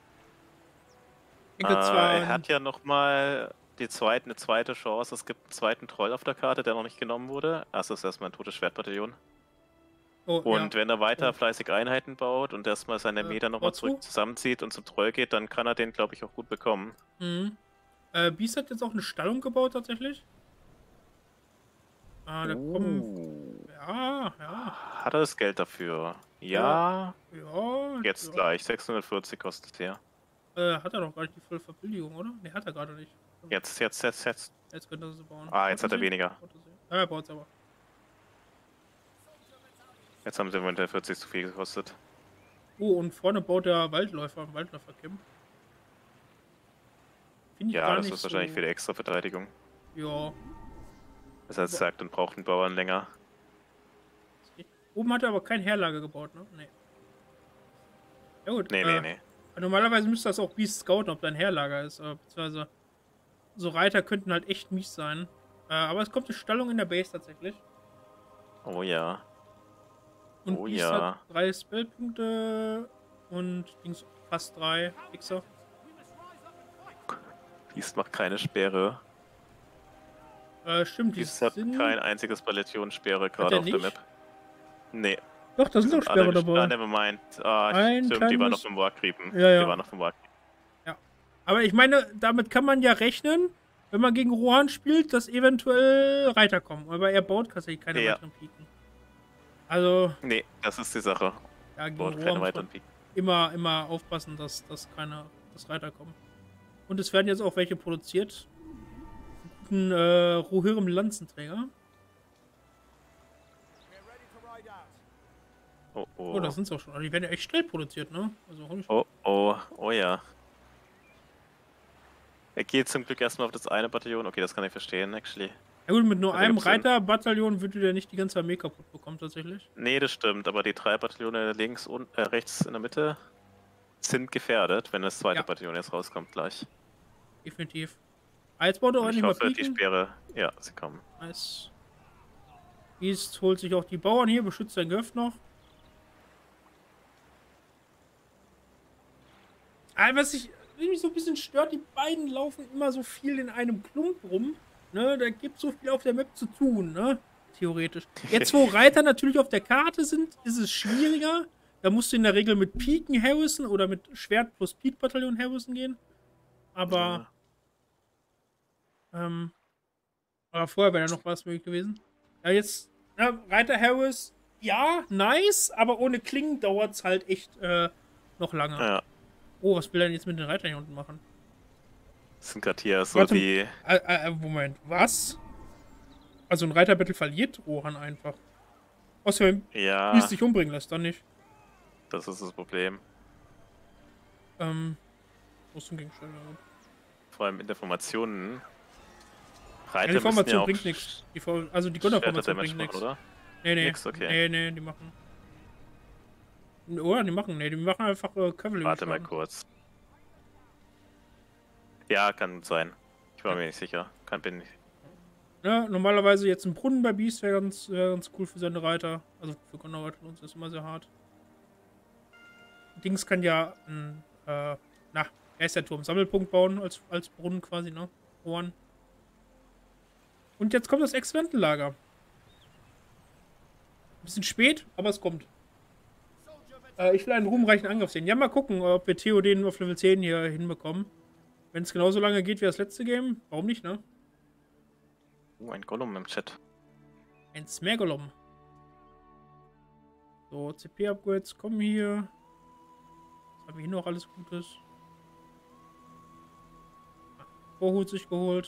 Ich Äh, denke zwar. er hat ja nochmal die zweite, eine zweite Chance. Es gibt einen zweiten Troll auf der Karte, der noch nicht genommen wurde. Also ist erstmal ein totes Schwertbataillon. Oh, Und ja. wenn er weiter Oh. fleißig Einheiten baut und erstmal seine Äh, Meter nochmal Otto? zurück zusammenzieht und zum Troll geht, dann kann er den, glaube ich, auch gut bekommen. Mhm. Äh, Beast hat jetzt auch eine Stallung gebaut, tatsächlich. Ah, da kommen. Uh. Ja, ja. Hat er das Geld dafür? Ja. Ja. Jetzt ja. gleich. sechshundertvierzig kostet der. Äh, hat er doch gar nicht die volle Verbilligung, oder? Ne, hat er gerade nicht. Jetzt, jetzt, jetzt, jetzt. Jetzt könnte er sie bauen. Ah, jetzt hat er Baut sie? weniger. Baut er sie? Ja, er baut es aber. Jetzt haben sie hundertvierzig zu viel gekostet. Oh, und vorne baut der Waldläufer, Waldläufer-Camp. Finde ich Ja, gar das nicht ist wahrscheinlich so. für die extra Verteidigung. Ja. Das heißt, sagt, dann braucht ein Bauern länger. Oben hat er aber kein Heerlager gebaut, ne? Nee. Ja gut. Nee, äh, nee, nee. Normalerweise müsste das auch Beast scouten, ob da ein Heerlager ist. Äh, beziehungsweise so Reiter könnten halt echt mies sein. Äh, aber es kommt eine Stallung in der Base tatsächlich. Oh ja. Und Oh Beast ja. hat drei Spellpunkte und Dings fast drei Fixer. Beast macht keine Speere. Äh, stimmt, die Beast hat sind... kein einziges Balletionspeere gerade er auf der nicht? Map. Nee. Doch, da Die sind doch sind alle Sperre gesperrt. Ah, dabei. never mind. Ah, Ein stimmt, die waren kleines- auf dem Warcreepen. Ja, ja. Die waren auf dem Warcreepen. Aber ich meine, damit kann man ja rechnen, wenn man gegen Rohan spielt, dass eventuell Reiter kommen. Aber er baut tatsächlich keine Ja. weiteren Piken. Also, Nee, das ist die Sache. ja, gegen Baut Rohan keine muss weiteren man Piken. immer, immer aufpassen, dass, dass keine dass Reiter kommen. Und es werden jetzt auch welche produziert. Ein äh, Rohirrim Lanzenträger. Oh, oh. Oh, das sind auch schon. Die werden ja echt schnell produziert, ne? Also, hol ich Oh, oh, oh ja. Er geht zum Glück erstmal auf das eine Bataillon. Okay, das kann ich verstehen, actually. Ja gut, mit nur Also einem gibt's den- Reiterbataillon würde der nicht die ganze Armee kaputt bekommen, tatsächlich. Nee, das stimmt, aber die drei Bataillone links und äh, rechts in der Mitte sind gefährdet, wenn das zweite Ja. Bataillon jetzt rauskommt gleich. Definitiv. Ah, jetzt baut er auch Und ich nicht mal hoffe, die Piken. Speere, ja, sie kommen. Nice. Beast holt sich auch die Bauern hier, beschützt sein Gehöft noch. Aber was, ich, was mich so ein bisschen stört, die beiden laufen immer so viel in einem Klump rum. Ne, da gibt es so viel auf der Map zu tun, ne? Theoretisch. Jetzt, wo Reiter natürlich auf der Karte sind, ist es schwieriger. Da musst du in der Regel mit Piken harrissen oder mit Schwert plus Pik-Bataillon harrissen gehen. Aber, ähm, aber vorher wäre ja noch was möglich gewesen. Ja, jetzt, ja, Reiter Harris, ja, nice, aber ohne Klingen dauert es halt echt äh, noch lange. Ja, Oh, was will er denn jetzt mit den Reitern hier unten machen? das sind gerade hier so Warte. die. Äh, äh, Moment, was? Also ein Reiterbattle verliert Rohan einfach. Außer wenn Ja, Beast sich umbringen lässt, dann nicht. das ist das Problem. Ähm, Rüstung gegen Schilder. Vor allem in der Formationen. Ja, Reiter die Formation müssen ja auch bringt nichts. Die For also die Shatter Gunner-Formation Damage bringt machen, nichts. oder? Nee, nee. Nix, okay. Nee, nee, die machen. Oder die machen, nee, die machen einfach äh, Cavalry. Warte mal kurz. Ja, kann sein. Ich war mir nicht sicher. Kann bin nicht. Ja, normalerweise jetzt ein Brunnen bei Beast wäre ganz, wär ganz cool für seine Reiter. Also für Gunner-Reiter von uns ist immer sehr hart. Dings kann ja ein, äh, na, er ist der Turm, Sammelpunkt bauen als, als Brunnen quasi, ne? Ohren. Und jetzt kommt das Exzellentenlager. Bisschen spät, aber es kommt. Äh, ich will einen ruhmreichen Angriff sehen. Ja, mal gucken, ob wir Theo den auf Level zehn hier hinbekommen. Wenn es genauso lange geht wie das letzte Game, warum nicht, ne? Oh, ein Gollum im Chat. Ein Smergolom. So, C P-Upgrades kommen hier. Was haben wir hier noch alles Gutes? Vorhut sich geholt.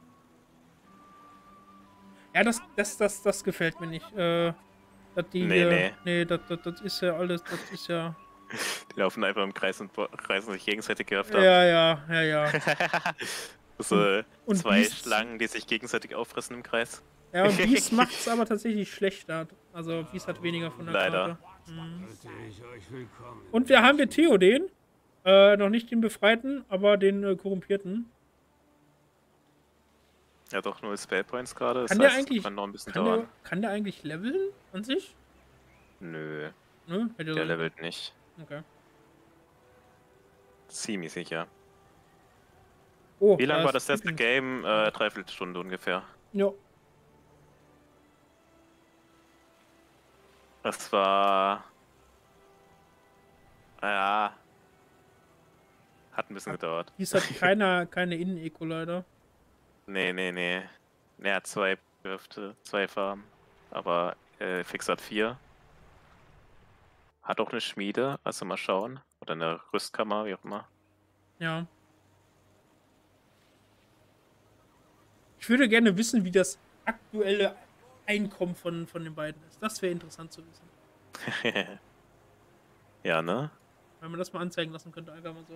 Ja, das, das, das, das gefällt mir nicht. Äh, dass die Nee, hier, nee. nee, das, das, das ist ja alles, das ist ja. Die laufen einfach im Kreis und reißen sich gegenseitig die Hälfte Ja, ja, ja, ja. ab. So und zwei Beast- Schlangen, die sich gegenseitig auffressen im Kreis. Ja, und Beast macht es aber tatsächlich schlechter. Also Beast hat weniger von der Leider. Karte. Mhm. Und wir haben wir Theoden. Äh, noch nicht den Befreiten, aber den äh, Korrumpierten. Ja, doch null Spellpoints gerade. Das Kann der heißt, es eigentlich, kann noch ein bisschen kann dauern. der, kann der eigentlich leveln an sich? Nö, Ne? Hätte der so- levelt nicht. Okay. Ziemlich sicher. Oh, Wie lang da war ist das letzte Pippin. Game? Äh, dreiviertel Stunde ungefähr. Ja. Das war. Ja. Hat ein bisschen gedauert. Dies hat keiner, keine Innen-Eco leider. Nee, nee, nee. Er hat zwei Kräfte, zwei Farben. Aber äh, Fix hat vier. Hat auch eine Schmiede, also mal schauen. Oder eine Rüstkammer, wie auch immer. Ja. Ich würde gerne wissen, wie das aktuelle Einkommen von, von den beiden ist. Das wäre interessant zu wissen. Ja, ne? Wenn man das mal anzeigen lassen könnte, einfach mal so.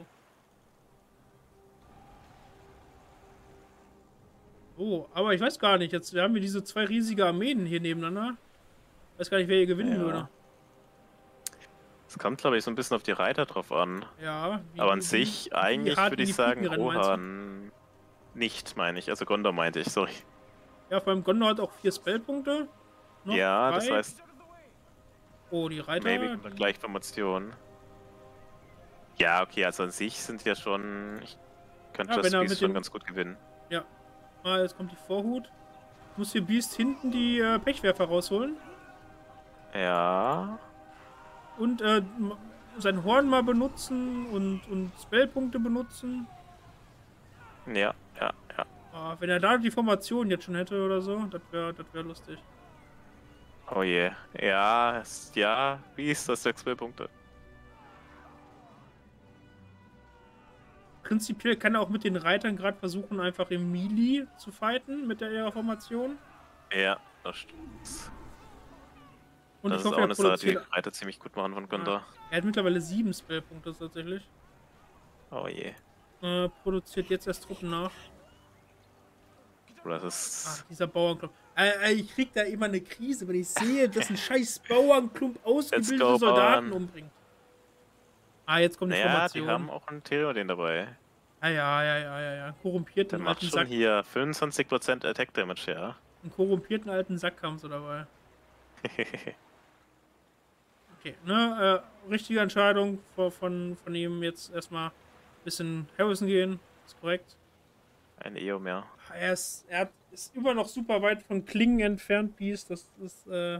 Oh, aber ich weiß gar nicht. Jetzt haben wir diese zwei riesige Armeen hier nebeneinander. Ich weiß gar nicht, wer hier gewinnen Ja. würde. Es kommt, glaube ich, so ein bisschen auf die Reiter drauf an. Ja. Wie, Aber an wie- sich, wie eigentlich hart würde in ich die sagen, Puten rennen, meinst du? Rohan nicht, meine ich. Also Gondor meinte ich, sorry. Ja, vor allem Gondor hat auch vier Spellpunkte. Noch Ja, drei. das heißt, Oh, die Reiter. maybe kommt dann gleich Formation. Ja, okay, also an sich sind ja schon. Ich könnte Ja, das wenn er Beast mit schon dem- ganz gut gewinnen. Ja. Ah, jetzt kommt die Vorhut. Muss hier Beast hinten die äh, Pechwerfer rausholen. Ja. Und äh, m- sein Horn mal benutzen und, und Spellpunkte benutzen. Ja, ja, ja. Ah, wenn er da die Formation jetzt schon hätte oder so, das wäre das wär lustig. Oh je. Ja, es- ja, Beast, das sechs Punkte. Prinzipiell kann er auch mit den Reitern gerade versuchen, einfach im Melee zu fighten mit der ihrer Formation. Ja, das stimmt. Und Das ich ist hoffe, auch er eine Sache, die die produziert. Reiter ziemlich gut machen von Gondor. Er hat mittlerweile sieben Spellpunkte tatsächlich. Oh je. Äh, produziert jetzt erst Truppen nach. Oh, das Ah, ist. dieser Bauernklump. Äh, äh, ich krieg da immer eine Krise, wenn ich sehe, dass ein scheiß Bauernklump ausgebildete go, Soldaten Bauern. umbringt. Ah, jetzt kommt die Naja, die Formation. haben auch einen Theoden dabei. Ah, ja, ja, ja, ja, ja. Einen korrumpierten Der macht alten schon Sack. hier fünfundzwanzig Prozent Attack Damage, ja. Einen korrumpierten alten Sack haben sie dabei. Okay, ne, äh, richtige Entscheidung von, von, von ihm jetzt erstmal ein bisschen Harrison gehen. Ist korrekt. Ein E O mehr. Er ist, er hat, ist immer noch super weit von Klingen entfernt, Beast. Das ist, äh.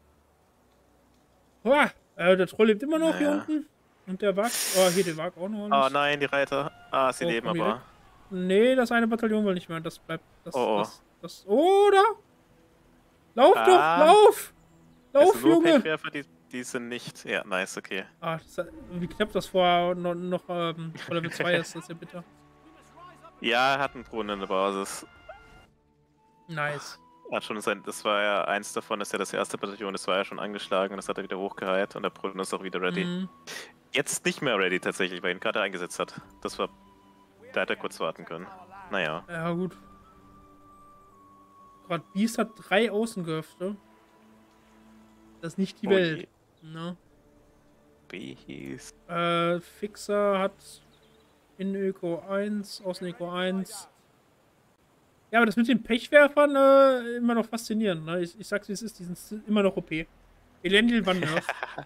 Uah, äh, der Troll lebt immer noch hier Naja. unten. Und der Wag. Oh, hier, der Wag auch noch. Oh Nicht. nein, die Reiter. Ah, sie Oh, leben komm, die aber. Nee, das eine Bataillon will nicht mehr. Das bleibt. Das, Oh, oh. das, das. Oder? Lauf Ah. doch, lauf! Lauf, Also nur Junge! Pechwerfer, die, die sind nicht. Ja, nice, okay. Ah, das, wie knapp das vor noch, noch ähm, vor Level zwei ist, das ist ja bitter. Ja, er hat einen Brunnen in der Basis. Nice. Hat schon sein, das war ja eins davon, das ist ja das erste Bataillon, das war ja schon angeschlagen und das hat er wieder hochgeheilt und der Brunnen ist auch wieder ready. Mhm. Jetzt nicht mehr ready tatsächlich, weil ihn gerade eingesetzt hat. Das war. Da hätte er kurz warten können. Naja. Ja, gut. Gerade Beast hat drei Außengehöfte. Das ist nicht die Oh Welt. je. Ne? Beast. Äh, Fixer hat Innen-Öko eins, Außen-Öko eins. Ja, aber das mit den Pechwerfern äh, immer noch faszinierend. Ne? Ich, ich sag's wie es ist, die sind immer noch O P. Elendil war nervt.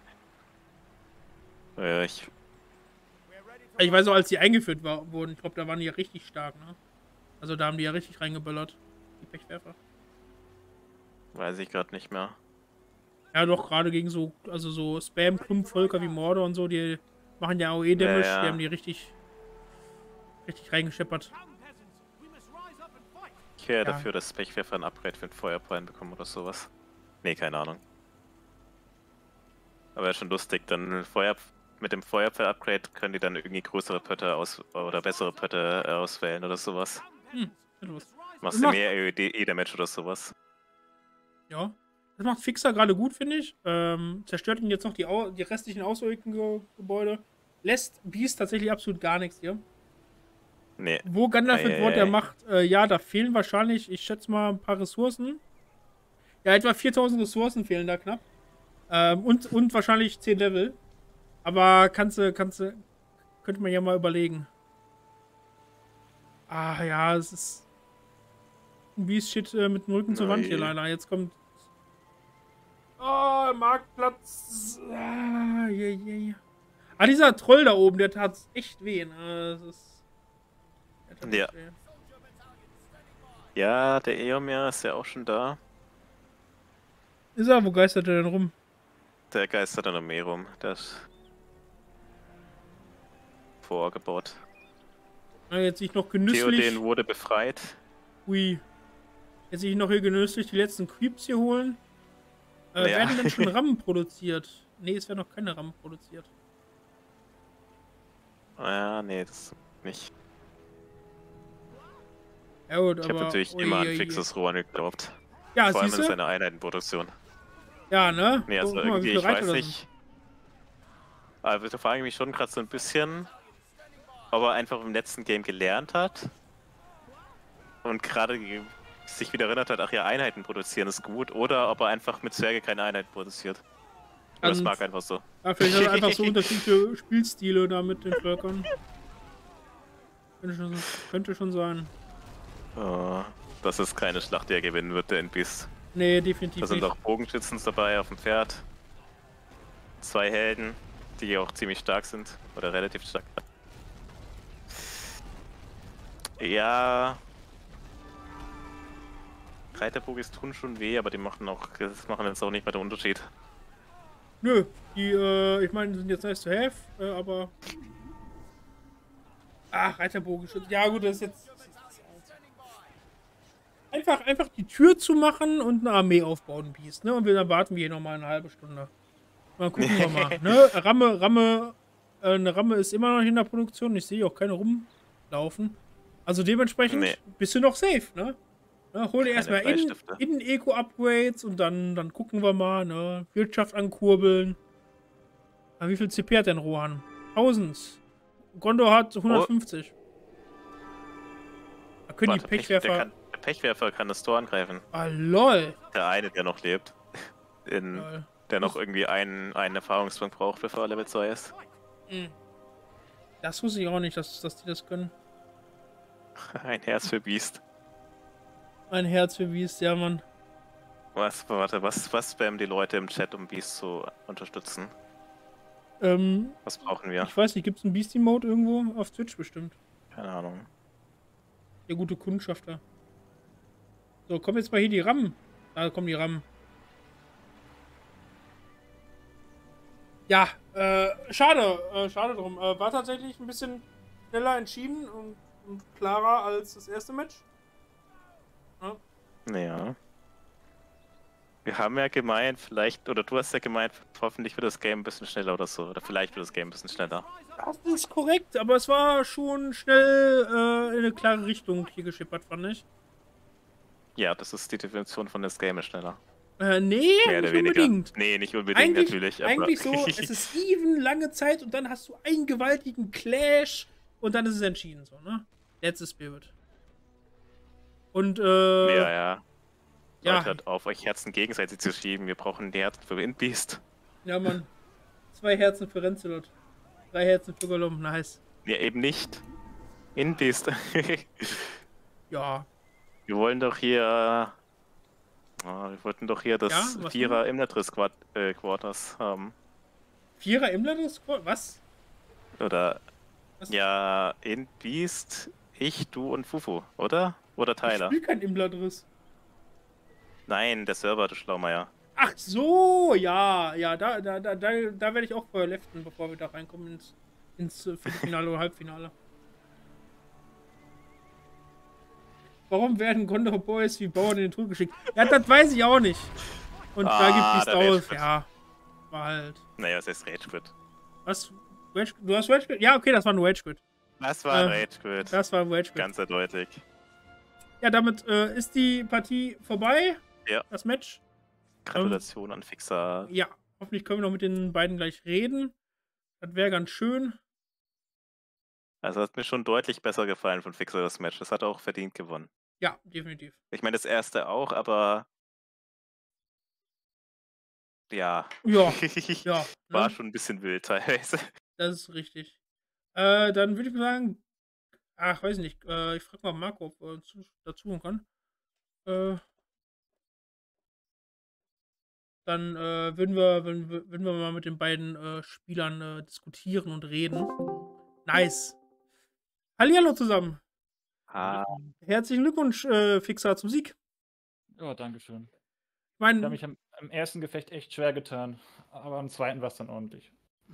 Ja, ich. Ich weiß auch, als die eingeführt war, wurden, ich glaube, da waren die ja richtig stark. Ne? Also da haben die ja richtig reingeböllert. Die Pechwerfer. Weiß ich gerade nicht mehr. Ja, doch, gerade gegen so, also so Spam-Klumpvölker wie Mordor und so, die machen ja A O E-Damage, Ja, ja. die haben die richtig, richtig reingescheppert. Ich wäre Ja. dafür, dass Pechwerfer ein Upgrade für den Feuerplan bekommen oder sowas. Nee, keine Ahnung. Aber ja, schon lustig. Dann Feuer, mit dem Feuerpfeil-Upgrade können die dann irgendwie größere Pötte aus oder bessere Pötte äh, auswählen oder sowas. Hm, los. Machst du Macht- mehr E-Damage oder sowas. Ja. Das macht Fixer gerade gut, finde ich. Ähm, zerstört ihn jetzt noch die, Au die restlichen außerirdischen Gebäude. Lässt Beast tatsächlich absolut gar nichts hier. Nee. Wo Gandalf mit Wort er Eieiei. macht, äh, ja, da fehlen wahrscheinlich, ich schätze mal, ein paar Ressourcen. Ja, etwa viertausend Ressourcen fehlen da knapp. Ähm, und, und wahrscheinlich zehn Level. Aber kannst du, kannst du, könnte man ja mal überlegen. Ah, ja, es ist ein Biest steht äh, mit dem Rücken zur Wand hier Nein. leider. Jetzt kommt. Oh, Marktplatz. Ah, je, je, je. Ah, dieser Troll da oben, der tat echt weh. Ne? Das ist. Der tat Ja. echt weh. Ja, der Eomer ist ja auch schon da. Ist er? Wo geistert er denn rum? Der geistert dann noch mehr rum. Der ist vorgebaut. Na, jetzt sich noch genüsslich. Theoden wurde befreit. Ui. Jetzt sich noch hier genüsslich die letzten Creeps hier holen. Äh, Ja. Werden denn schon Rammen produziert? Nee, es werden noch keine Rammen produziert. Ja, nee, das nicht. Ja gut, Ich habe aber... natürlich ui, immer an ui, ui. fixes Rohr geglaubt. Ja, Vor allem in siehst du? seiner Einheitenproduktion. Ja, ne? Nee, also Guck mal, wie irgendwie, viele ich Reiter weiß da nicht. Aber da frage ich mich schon gerade so ein bisschen, ob er einfach im letzten Game gelernt hat und gerade ge- sich wieder erinnert hat, ach ja, Einheiten produzieren ist gut, oder ob er einfach mit Zwerge keine Einheiten produziert. Oder das Also, mag einfach so. Ja, vielleicht hat er einfach so unterschiedliche Spielstile da mit den Völkern. Könnte schon, könnte schon sein. Oh, das ist keine Schlacht, die er gewinnen wird, der N P S. Nee, definitiv Da sind nicht. auch Bogenschützen dabei auf dem Pferd. Zwei Helden, die auch ziemlich stark sind. Oder relativ stark. Ja. Reiterbogis tun schon weh, aber die machen auch, das machen jetzt auch nicht mehr den Unterschied. Nö, die, äh, ich meine, die sind jetzt nice to have, äh, aber... Ach, Reiterbogenschütze. Ja gut, das ist jetzt... Einfach, einfach die Tür zu machen und eine Armee aufbauen, Biest, ne? Und wir, dann warten wir hier nochmal eine halbe Stunde. Mal gucken wir mal, ne? Ramme, Ramme, äh, eine Ramme ist immer noch in der Produktion. Ich sehe auch keine rumlaufen. Also dementsprechend Nee. bist du noch safe, ne? Ne, hol dir Keine erstmal in, Bleistifte. in Eco-Upgrades und dann, dann gucken wir mal, ne? Wirtschaft ankurbeln. Aber wie viel C P hat denn Rohan? tausend. Gondor hat hundertfünfzig. Da können Warte, die Pech, der, Pechwerfer... kann, der Pechwerfer kann das Tor angreifen. Ah, lol. Der eine, der noch lebt. In, lol. der noch irgendwie einen, einen Erfahrungspunkt braucht, bevor er Level zwei ist. Hm. Das wusste ich auch nicht, dass, dass die das können. Ein Herz für Biest. Ein Herz für Biest, ja, Mann. Was, warte, was, was spammen die Leute im Chat, um Beast zu unterstützen? Ähm, Was brauchen wir? ich weiß nicht, gibt es einen Beastie-Mode irgendwo? Auf Twitch bestimmt. Keine Ahnung. Der gute Kundschafter. So, kommen jetzt mal hier die Rammen. Da kommen die Rammen. Ja, äh, schade, äh, schade drum. Äh, war tatsächlich ein bisschen schneller entschieden und, und klarer als das erste Match. Ja. Ja. Wir haben ja gemeint, vielleicht, oder du hast ja gemeint, hoffentlich wird das Game ein bisschen schneller oder so. Oder vielleicht wird das Game ein bisschen schneller. Das ist korrekt, aber es war schon schnell äh, in eine klare Richtung hier geschippert, fand ich. Ja, das ist die Definition von das Game ist schneller. Äh, nee, Mehr oder nicht weniger. unbedingt. Nee, nicht unbedingt Eigentlich, natürlich. Aber eigentlich so, es ist even lange Zeit und dann hast du einen gewaltigen Clash und dann ist es entschieden so, ne? That's the spirit. Und, äh... ja, ja. ja. Leute, hört auf, euch Herzen gegenseitig zu schieben. Wir brauchen die Herzen für Windbeast. Ja, Mann. Zwei Herzen für Renzelot. Drei Herzen für Gollum, nice. Ja, eben nicht. Windbeast. Ja. Wir wollen doch hier... Oh, wir wollten doch hier das Ja, was Vierer Imladris Quad äh, Quarters haben. Vierer Imladris? Was? Oder... Was? Ja, in Beast, ich, du und Fufu, oder? Oder Ich Tyler? spiel kein Imladris. Nein, der Server, du Schlaumeier. Ach so, ja, ja, da, da, da, da, da werde ich auch vorher leften, bevor wir da reinkommen ins, ins äh, Viertelfinale oder Halbfinale. Warum werden Gondor Boys wie Bauern in den Tod geschickt? Ja, das weiß ich auch nicht. Und Ah, da gibt der es aus, Rage-Quit. ja. War halt. Naja, es ist Rage Quit. Was? Rage, du hast Rage Quit? Ja, okay, das war ein Rage Quit. Das war ein Äh, Rage Quit. Das war ein Rage Quit. Ganz eindeutig. Ja, damit äh, ist die Partie vorbei. Ja. Das Match. Gratulation an Fixer. Ja, hoffentlich können wir noch mit den beiden gleich reden. Das wäre ganz schön. Also hat mir schon deutlich besser gefallen von Fixer das Match. Das hat er auch verdient gewonnen. Ja, definitiv. Ich meine, das erste auch, aber... Ja. Ja, ja. War Ne? schon ein bisschen wild teilweise. Das ist richtig. Äh, dann würde ich mal sagen, ach, weiß nicht, äh, ich frage mal Marco, ob er zu, dazu kann. Äh dann, äh, würden wir würden wir würden wir mal mit den beiden, äh, Spielern, äh, diskutieren und reden. Nice. Hallihallo zusammen. Ah, Hallöchen. Herzlichen Glückwunsch, äh, Fixer, zum Sieg. Ja, danke schön. Ich Ich habe meine, mich am am ersten Gefecht echt schwer getan, aber am zweiten war's dann ordentlich.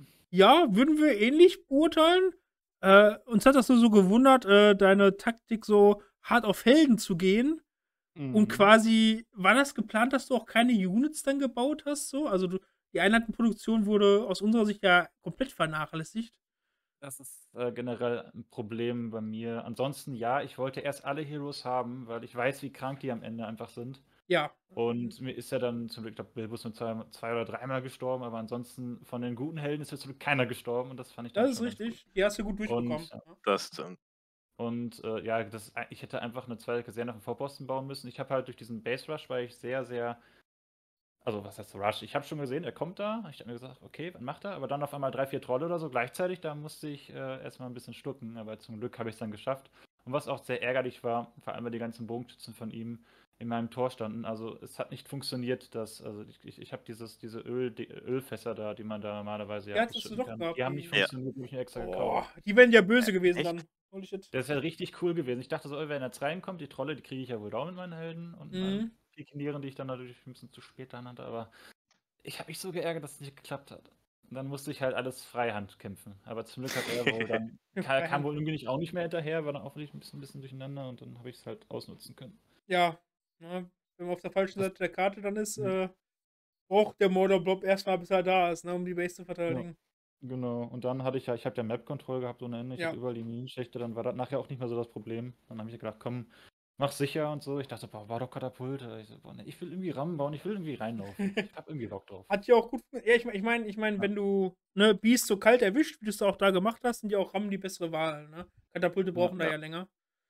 ja, würden wir ähnlich beurteilen. Äh, uns hat das nur so gewundert, äh, deine Taktik so hart auf Helden zu gehen und Mhm. quasi war das geplant, dass du auch keine Units dann gebaut hast so? Also, du die Einheitenproduktion wurde aus unserer Sicht ja komplett vernachlässigt. Das ist, äh, generell 'n Problem bei mir. Ansonsten ja, ich wollte erst alle Heroes haben, weil ich weiß, wie krank die am Ende einfach sind. Ja. Und mir ist ja dann zum Glück, ich glaube, Bilbo ist nur zwei zwei oder dreimal gestorben, aber ansonsten von den guten Helden ist ja zum Glück keiner gestorben und das fand ich dann Das ist schon ganz gut. richtig. Die hast du gut durchbekommen. Und ja, Ja. das stimmt. und, äh, ja, das ei ich hätte einfach 'ne zweite Kaserne auf dem Vorposten bauen müssen. Ich habe halt durch diesen Base Rush war ich sehr, sehr also, was heißt Rush? Ich habe schon gesehen, er kommt da. Ich habe mir gesagt: „Okay, wann macht er?“ Aber dann auf einmal drei, vier Trolle oder so gleichzeitig, da musste ich, äh, erst mal 'n bisschen schlucken, aber zum Glück habe ich's dann geschafft. Und was auch sehr ärgerlich war, vor allem, weil die ganzen Bogenschützen von ihm in meinem Tor standen. Also, es hat nicht funktioniert, dass also, ich ich ich habe dieses diese Öl die Ölfässer da, die man da normalerweise Die ja hattest du ausschütten doch kann, gehabt, die haben nicht die Ja. funktioniert, die habe ich mir extra Oh, gekauft. die wären ja böse Äh, gewesen echt? dann. Holy shit. Das wäre richtig cool gewesen. Ich dachte so: „Oh, wenn er jetzt reinkommt, die Trolle, die kriege ich ja wohl auch mit meinen Helden und meinen Mhm. Pikinieren, die ich dann natürlich 'n bisschen zu spät dann hatte“, aber ich habe mich so geärgert, dass es nicht geklappt hat. Und dann musste ich halt alles Freihand kämpfen. Aber zum Glück hat er wohl dann ka kam Freihand. wohl irgendwie nicht auch nicht mehr hinterher, war dann auch wirklich 'n bisschen 'n bisschen durcheinander und dann habe ich's halt ausnutzen können. Ja, ne? Wenn man auf der falschen Das Seite der Karte dann ist, mhm. äh, braucht der Mordor-Blob erst mal, bis er da ist, ne, um die Base zu Ja, verteidigen. genau. Und dann hatte ich ja ich habe ja Map Control gehabt ohne Ende. Ich hatte Ja. überall die Minenschächte, dann war das nachher auch nicht mehr so das Problem. Dann habe ich gedacht: „Komm, mach sicher“ und so. Ich dachte: „Boah, bau doch Katapulte.“ Ich so: „Boah, ne, ich will irgendwie Rammen bauen, ich will irgendwie reinlaufen. Ich habe irgendwie Bock drauf.“ Hat ja auch gut ja, ich ich meine ich meine, Ja. wenn du, ne, Biest so kalt erwischt, wie du's auch da gemacht hast, sind ja auch Rammen die bessere Wahl, ne? Katapulte Ja. brauchen da Ja. ja länger.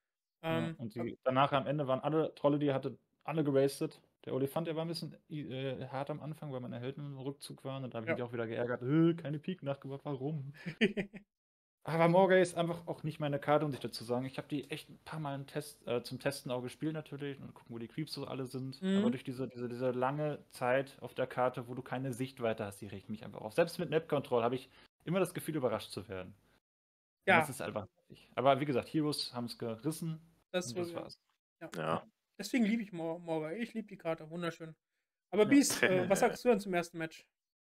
Ja, Ähm, und ab die danach am Ende waren alle Trolle, die ihr hattet, alle gerastet. Der Olifant, der war 'n bisschen i äh, hart am Anfang, weil meine Helden im Rückzug waren und da habe ich Ja. mich auch wieder geärgert: „Äh, keine Piken nachgebaut, warum?“ Aber Morgay ist einfach auch nicht meine Karte, muss ich dazu sagen. Ich habe die echt 'n paar Mal im Test äh, zum Testen auch gespielt natürlich und gucken, wo die Creeps so alle sind. Aber Mhm. durch diese diese diese lange Zeit auf der Karte, wo du keine Sichtweite hast, die regt mich einfach auf. Selbst mit Map Control habe ich immer das Gefühl, überrascht zu werden. Und das Ja. ist einfach nervig. Aber wie gesagt, Heroes haben's gerissen Das und wohl, das ja. war's. Ja, ja. Ja. Deswegen liebe ich Mor Morgay. Ich liebe die Karte, wunderschön. Aber Ja. Beast, äh, was sagst du denn zum ersten Match?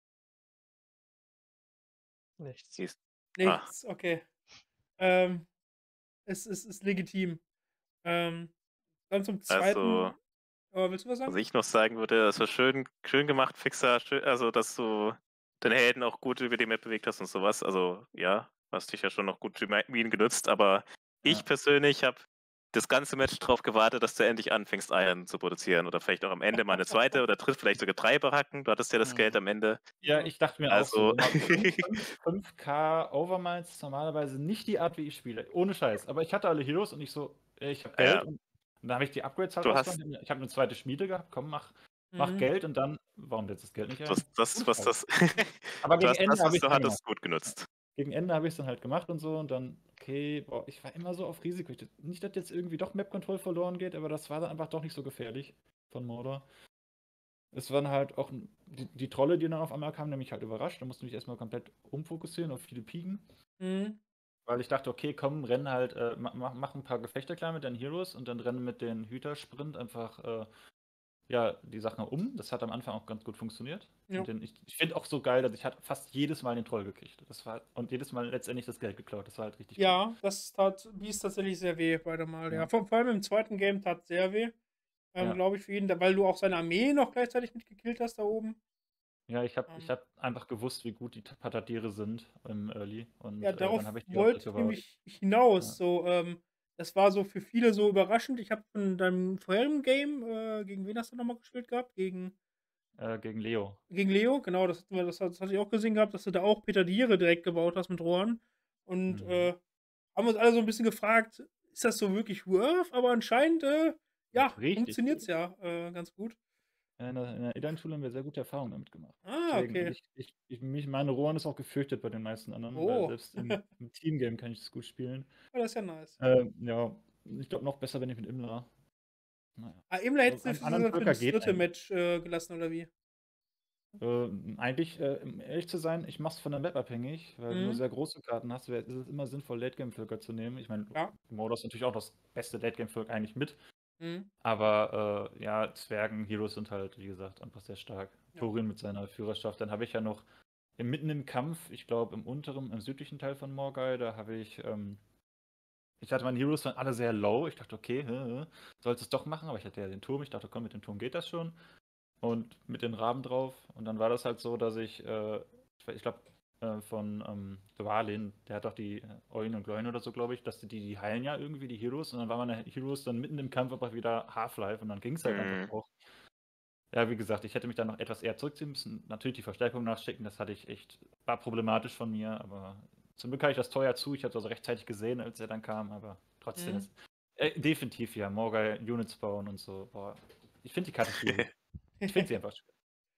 Nichts. Siehst ah. Nichts, okay. Ähm, es es ist legitim. Ähm, dann zum Also zweiten äh, willst du was was sagen? ich noch sagen würde, das war schön schön gemacht, Fixer, schö also, dass du deine Helden auch gut über die Map bewegt hast und so was. Also, ja, hast dich ja schon noch gut für Mi Minen genutzt, aber ich Ja. persönlich habe das ganze Match drauf gewartet, dass du endlich anfängst, Eiern zu produzieren oder vielleicht auch am Ende mal 'ne zweite oder dritte, vielleicht sogar drei Baracken. Du hattest ja das Geld Mhm. am Ende. Ja, Ja. ich dachte mir auch so, Also guck mal, fünf fünf fünf K Overmind ist normalerweise nicht die Art, wie ich spiele. Ohne Scheiß. Aber ich hatte alle Heroes und ich so, äh, ich habe Geld Ja. und dann habe ich die Upgrades halt Du hast ausgemacht. Ich habe 'ne zweite Schmiede gehabt. Komm, mach mach Mhm. Geld und dann warum setzt das Geld nicht Du ein? hast das, Ohne was Scheiß. das Aber du gegen hast Ende das, habe was ich's du dann gemacht. hattest, gut Ja. genutzt. Gegen Ende habe ich's dann halt gemacht und so und dann, okay, boah, ich war immer so auf Risiko. Ich d nicht, dass jetzt irgendwie doch Map Control verloren geht, aber das war dann einfach doch nicht so gefährlich von Mordor. Es waren halt auch die die Trolle, die dann auf einmal kamen, die haben mich halt überrascht. Da musste ich mich erst mal komplett umfokussieren auf viele Piken. Mhm. Weil ich dachte: „Okay, komm, renn halt, äh, ma mach mach 'n paar Gefechte klar mit deinen Heroes und dann renn mit den Hütersprint einfach, äh, ja, die Sachen um.“ Das hat am Anfang auch ganz gut funktioniert. Ja. Und den ich ich finde auch so geil, dass ich hatte fast jedes Mal den Troll gekriegt. Das war und jedes Mal letztendlich das Geld geklaut. Das war halt richtig cool. Ja, das tat Beast tatsächlich sehr weh beide Mal, ja. Ja. Vor vor allem im zweiten Game tat's sehr weh, ähm, Ja. glaube ich, für ihn, da weil du auch seine Armee noch gleichzeitig mit gekillt hast da oben. Ja, ich habe ich Ähm. habe einfach gewusst, wie gut die T Patatiere sind im Early Ja, und, äh, dann darauf habe ich die auch wollte direkt ich gewartet. nämlich hinaus. Ja. So, ähm, das war so für viele so überraschend. Ich habe in deinem vorherigen Game, äh gegen wen hast du noch mal gespielt gehabt? Gegen Äh, gegen Leo. gegen Leo, genau, das hatten wir das das hatte ich auch gesehen gehabt, dass du da auch Petardiere direkt gebaut hast mit Rohren. Und, Mhm. äh, haben uns alle so 'n bisschen gefragt: „Ist das so wirklich worth?“ Aber anscheinend, äh, ja, Richtig funktioniert's gut. ja, äh, ganz gut. Ja, in der in der Edan-Schule haben wir sehr gute Erfahrungen damit gemacht. Ah, Deswegen und okay. ich ich ich mich meine Rohan ist auch gefürchtet bei den meisten anderen, weil Oh. selbst im im Teamgame kann ich das gut spielen. Ah, das ist ja nice. Ähm, ja, ich glaube noch besser, wenn ich mit Imler. Naja. Ah, Imler hättest Also, du an für, anderen für Völker das geht dritte eigentlich. Match äh, gelassen, oder wie? Äh, eigentlich, äh, um ehrlich zu sein, ich mach's von der Map abhängig, weil wenn du Mhm. sehr große Karten hast, wär, ist es immer sinnvoll, Late-Game-Völker zu nehmen. Ich meine, Ja. Mordor ist natürlich auch das beste Late-Game-Volk eigentlich mit, Mhm. aber äh, ja, Zwergen, Heroes sind halt, wie gesagt, einfach sehr stark. Ja. Thorin mit seiner Führerschaft. Dann habe ich ja noch im, mitten im Kampf, ich glaube im unteren, im südlichen Teil von Morgai, da habe ich, ähm, ich hatte meine Heroes waren alle sehr low. Ich dachte, okay, hä, hä, sollst es doch machen, aber ich hatte ja den Turm. Ich dachte, komm, mit dem Turm geht das schon. Und mit den Raben drauf. Und dann war das halt so, dass ich, äh, ich, ich glaube, äh, von ähm, Dwalin, der hat doch die äh, Eulen und Gläulen oder so, glaube ich, dass die, die heilen ja irgendwie, die Heroes. Und dann waren meine Heroes dann mitten im Kampf einfach wieder Half-Life und dann ging es halt einfach Mhm. auch. Ja, wie gesagt, ich hätte mich dann noch etwas eher zurückziehen müssen. Natürlich die Verstärkung nachschicken, das hatte ich echt, war problematisch von mir, aber zum Glück hatte ich das Tor ja zu. Ich habe es also rechtzeitig gesehen, als er dann kam, aber trotzdem Mhm. ist. Äh, definitiv ja, Morgai, Units bauen und so. Boah. Ich finde die Karte schwierig. Ich finde sie einfach schwierig.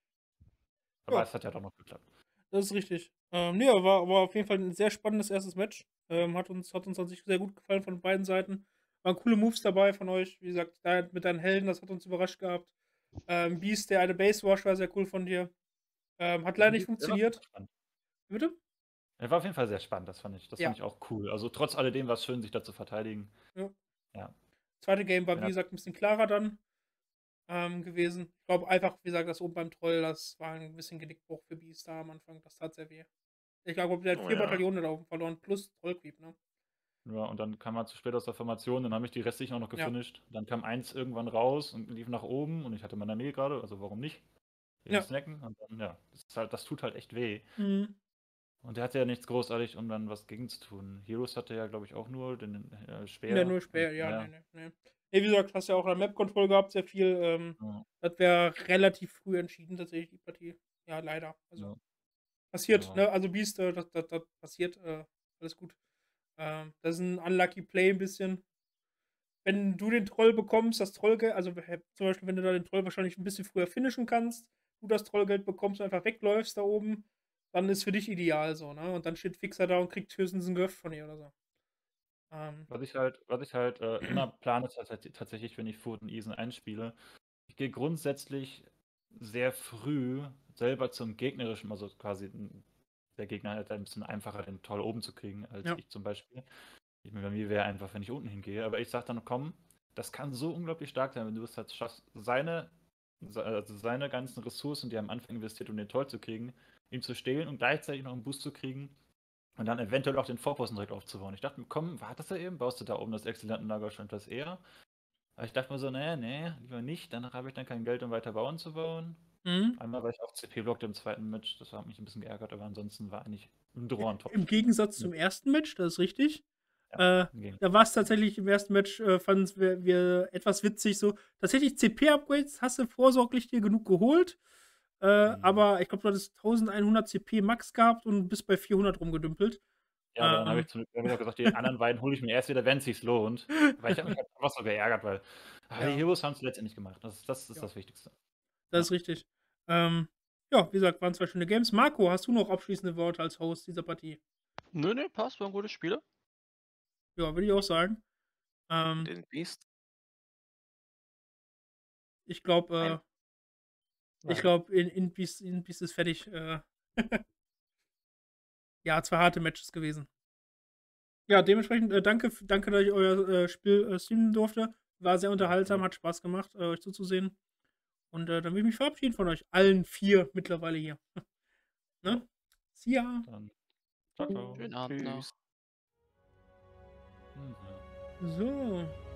Aber Ja, es hat ja doch noch geklappt. das ist richtig. Ähm, nee, aber war, war auf jeden Fall ein sehr spannendes erstes Match. Ähm, hat uns, hat uns an sich sehr gut gefallen von beiden Seiten. Waren coole Moves dabei von euch. Wie gesagt, da mit deinen Helden, das hat uns überrascht gehabt. Ähm, Beast, der eine Base Wash war sehr cool von dir. Ähm, hat leider nicht Der war auf jeden funktioniert. Fall spannend. Wie bitte? Er war auf jeden Fall sehr spannend, das fand ich. Das fand Ja. ich auch cool. Also trotz alledem war es schön, sich da zu verteidigen. Ja. Ja. Zweite Game war, Wenn wie er, gesagt, ein bisschen klarer dann ähm, gewesen. Ich glaube einfach, wie gesagt, das oben beim Troll, das war ein bisschen Genickbruch für Beast da am Anfang. Das tat sehr weh. Ich glaube, der hat Oh vier ja. Bataillone da oben verloren, plus Trollcreep, ne? ja, und dann kam er zu spät aus der Formation, dann habe ich die restlichen auch noch Ja. gefinisht. Dann kam eins irgendwann raus und lief nach oben und ich hatte meine Armee gerade, also warum nicht? Eben Ja. snacken und dann, ja, das, ist halt, das tut halt echt weh. Mhm. Und der hatte ja nichts großartig, um dann was gegen zu tun. Heroes hatte ja, glaube ich, auch nur den äh, Ne, Speer. nur Und, Speer, ja, ne, naja, ne, ne. Ne, wie gesagt, hast ja auch an Map-Control gehabt, sehr viel. Ähm, ja, das wäre relativ früh entschieden, tatsächlich, die Partie. Ja, leider. Also, ja, passiert, ja. ne? Also, Beast, äh, das, das, das passiert, äh, alles gut. Ähm, das ist ein unlucky Play ein bisschen. Wenn du den Troll bekommst, das Trollgeld, also hä, zum Beispiel, wenn du da den Troll wahrscheinlich ein bisschen früher finishen kannst, du das Trollgeld bekommst und einfach wegläufst da oben, dann ist für dich ideal so, ne? Und dann steht Fixer da und kriegt höchstens ein Griff von ihr oder so. Ähm, Was ich halt, was ich halt äh, immer plane, ist tats- tatsächlich, wenn ich Foot und Isen einspiele, ich gehe grundsätzlich sehr früh selber zum gegnerischen, also quasi n- der Gegner hat ein bisschen einfacher, den Troll oben zu kriegen, als ja. ich zum Beispiel. Ich, bei mir wäre einfach, wenn ich unten hingehe, aber ich sage dann, komm, das kann so unglaublich stark sein, wenn du es halt schaffst, seine, se- also seine ganzen Ressourcen, die er am Anfang investiert, um den Troll zu kriegen, ihm zu stehlen und gleichzeitig noch einen Boost zu kriegen und dann eventuell auch den Vorposten direkt aufzubauen. Ich dachte mir, komm, wartest du eben, baust du da oben das Exzellentenlager schon etwas eher? Aber ich dachte mir so, nee, nee, lieber nicht, danach habe ich dann kein Geld, um weiter bauen zu bauen. Mhm. Einmal war ich auch C P-blocked im zweiten Match, das hat mich ein bisschen geärgert, aber ansonsten war eigentlich ein Drohnen top. Im Gegensatz Ja, zum ersten Match, das ist richtig. ja, Äh, ging. da war es tatsächlich im ersten Match, äh, fanden wir, wir etwas witzig so. Tatsächlich C P-Upgrades hast du vorsorglich dir genug geholt. Äh, Mhm. aber ich glaube, du hattest eintausendeinhundert C P Max gehabt und bist bei vierhundert rumgedümpelt. Ja, aber dann habe Ähm, ich zum Glück hab ich auch gesagt, die anderen beiden hole ich mir erst wieder, wenn es sich lohnt. Aber ich habe mich halt einfach so geärgert, weil aber die ja, Heroes haben es letztendlich gemacht. Das, das ist ja, das Wichtigste. das Ja. ist richtig. Ähm, ja, wie gesagt, waren zwei schöne Games. Marco, hast du noch abschließende Worte als Host dieser Partie? Nö, nö, passt, war ein gutes Spiel. Ja, würde ich auch sagen. Ähm, Den Beast? ich glaube, Nein. äh, ich Nein. glaube, in, in, Beast, in Beast ist fertig. Äh, ja, zwei harte Matches gewesen. Ja, dementsprechend äh, danke, danke, dass ich euer äh, Spiel äh, streamen durfte. War sehr unterhaltsam, hat Spaß gemacht, äh, euch zuzusehen. Und äh, dann will ich mich verabschieden von euch. Allen vier mittlerweile hier. Ja, Ne? See ya. dann ciao, ciao. Schönen Abend Tschüss. noch. Mhm. So.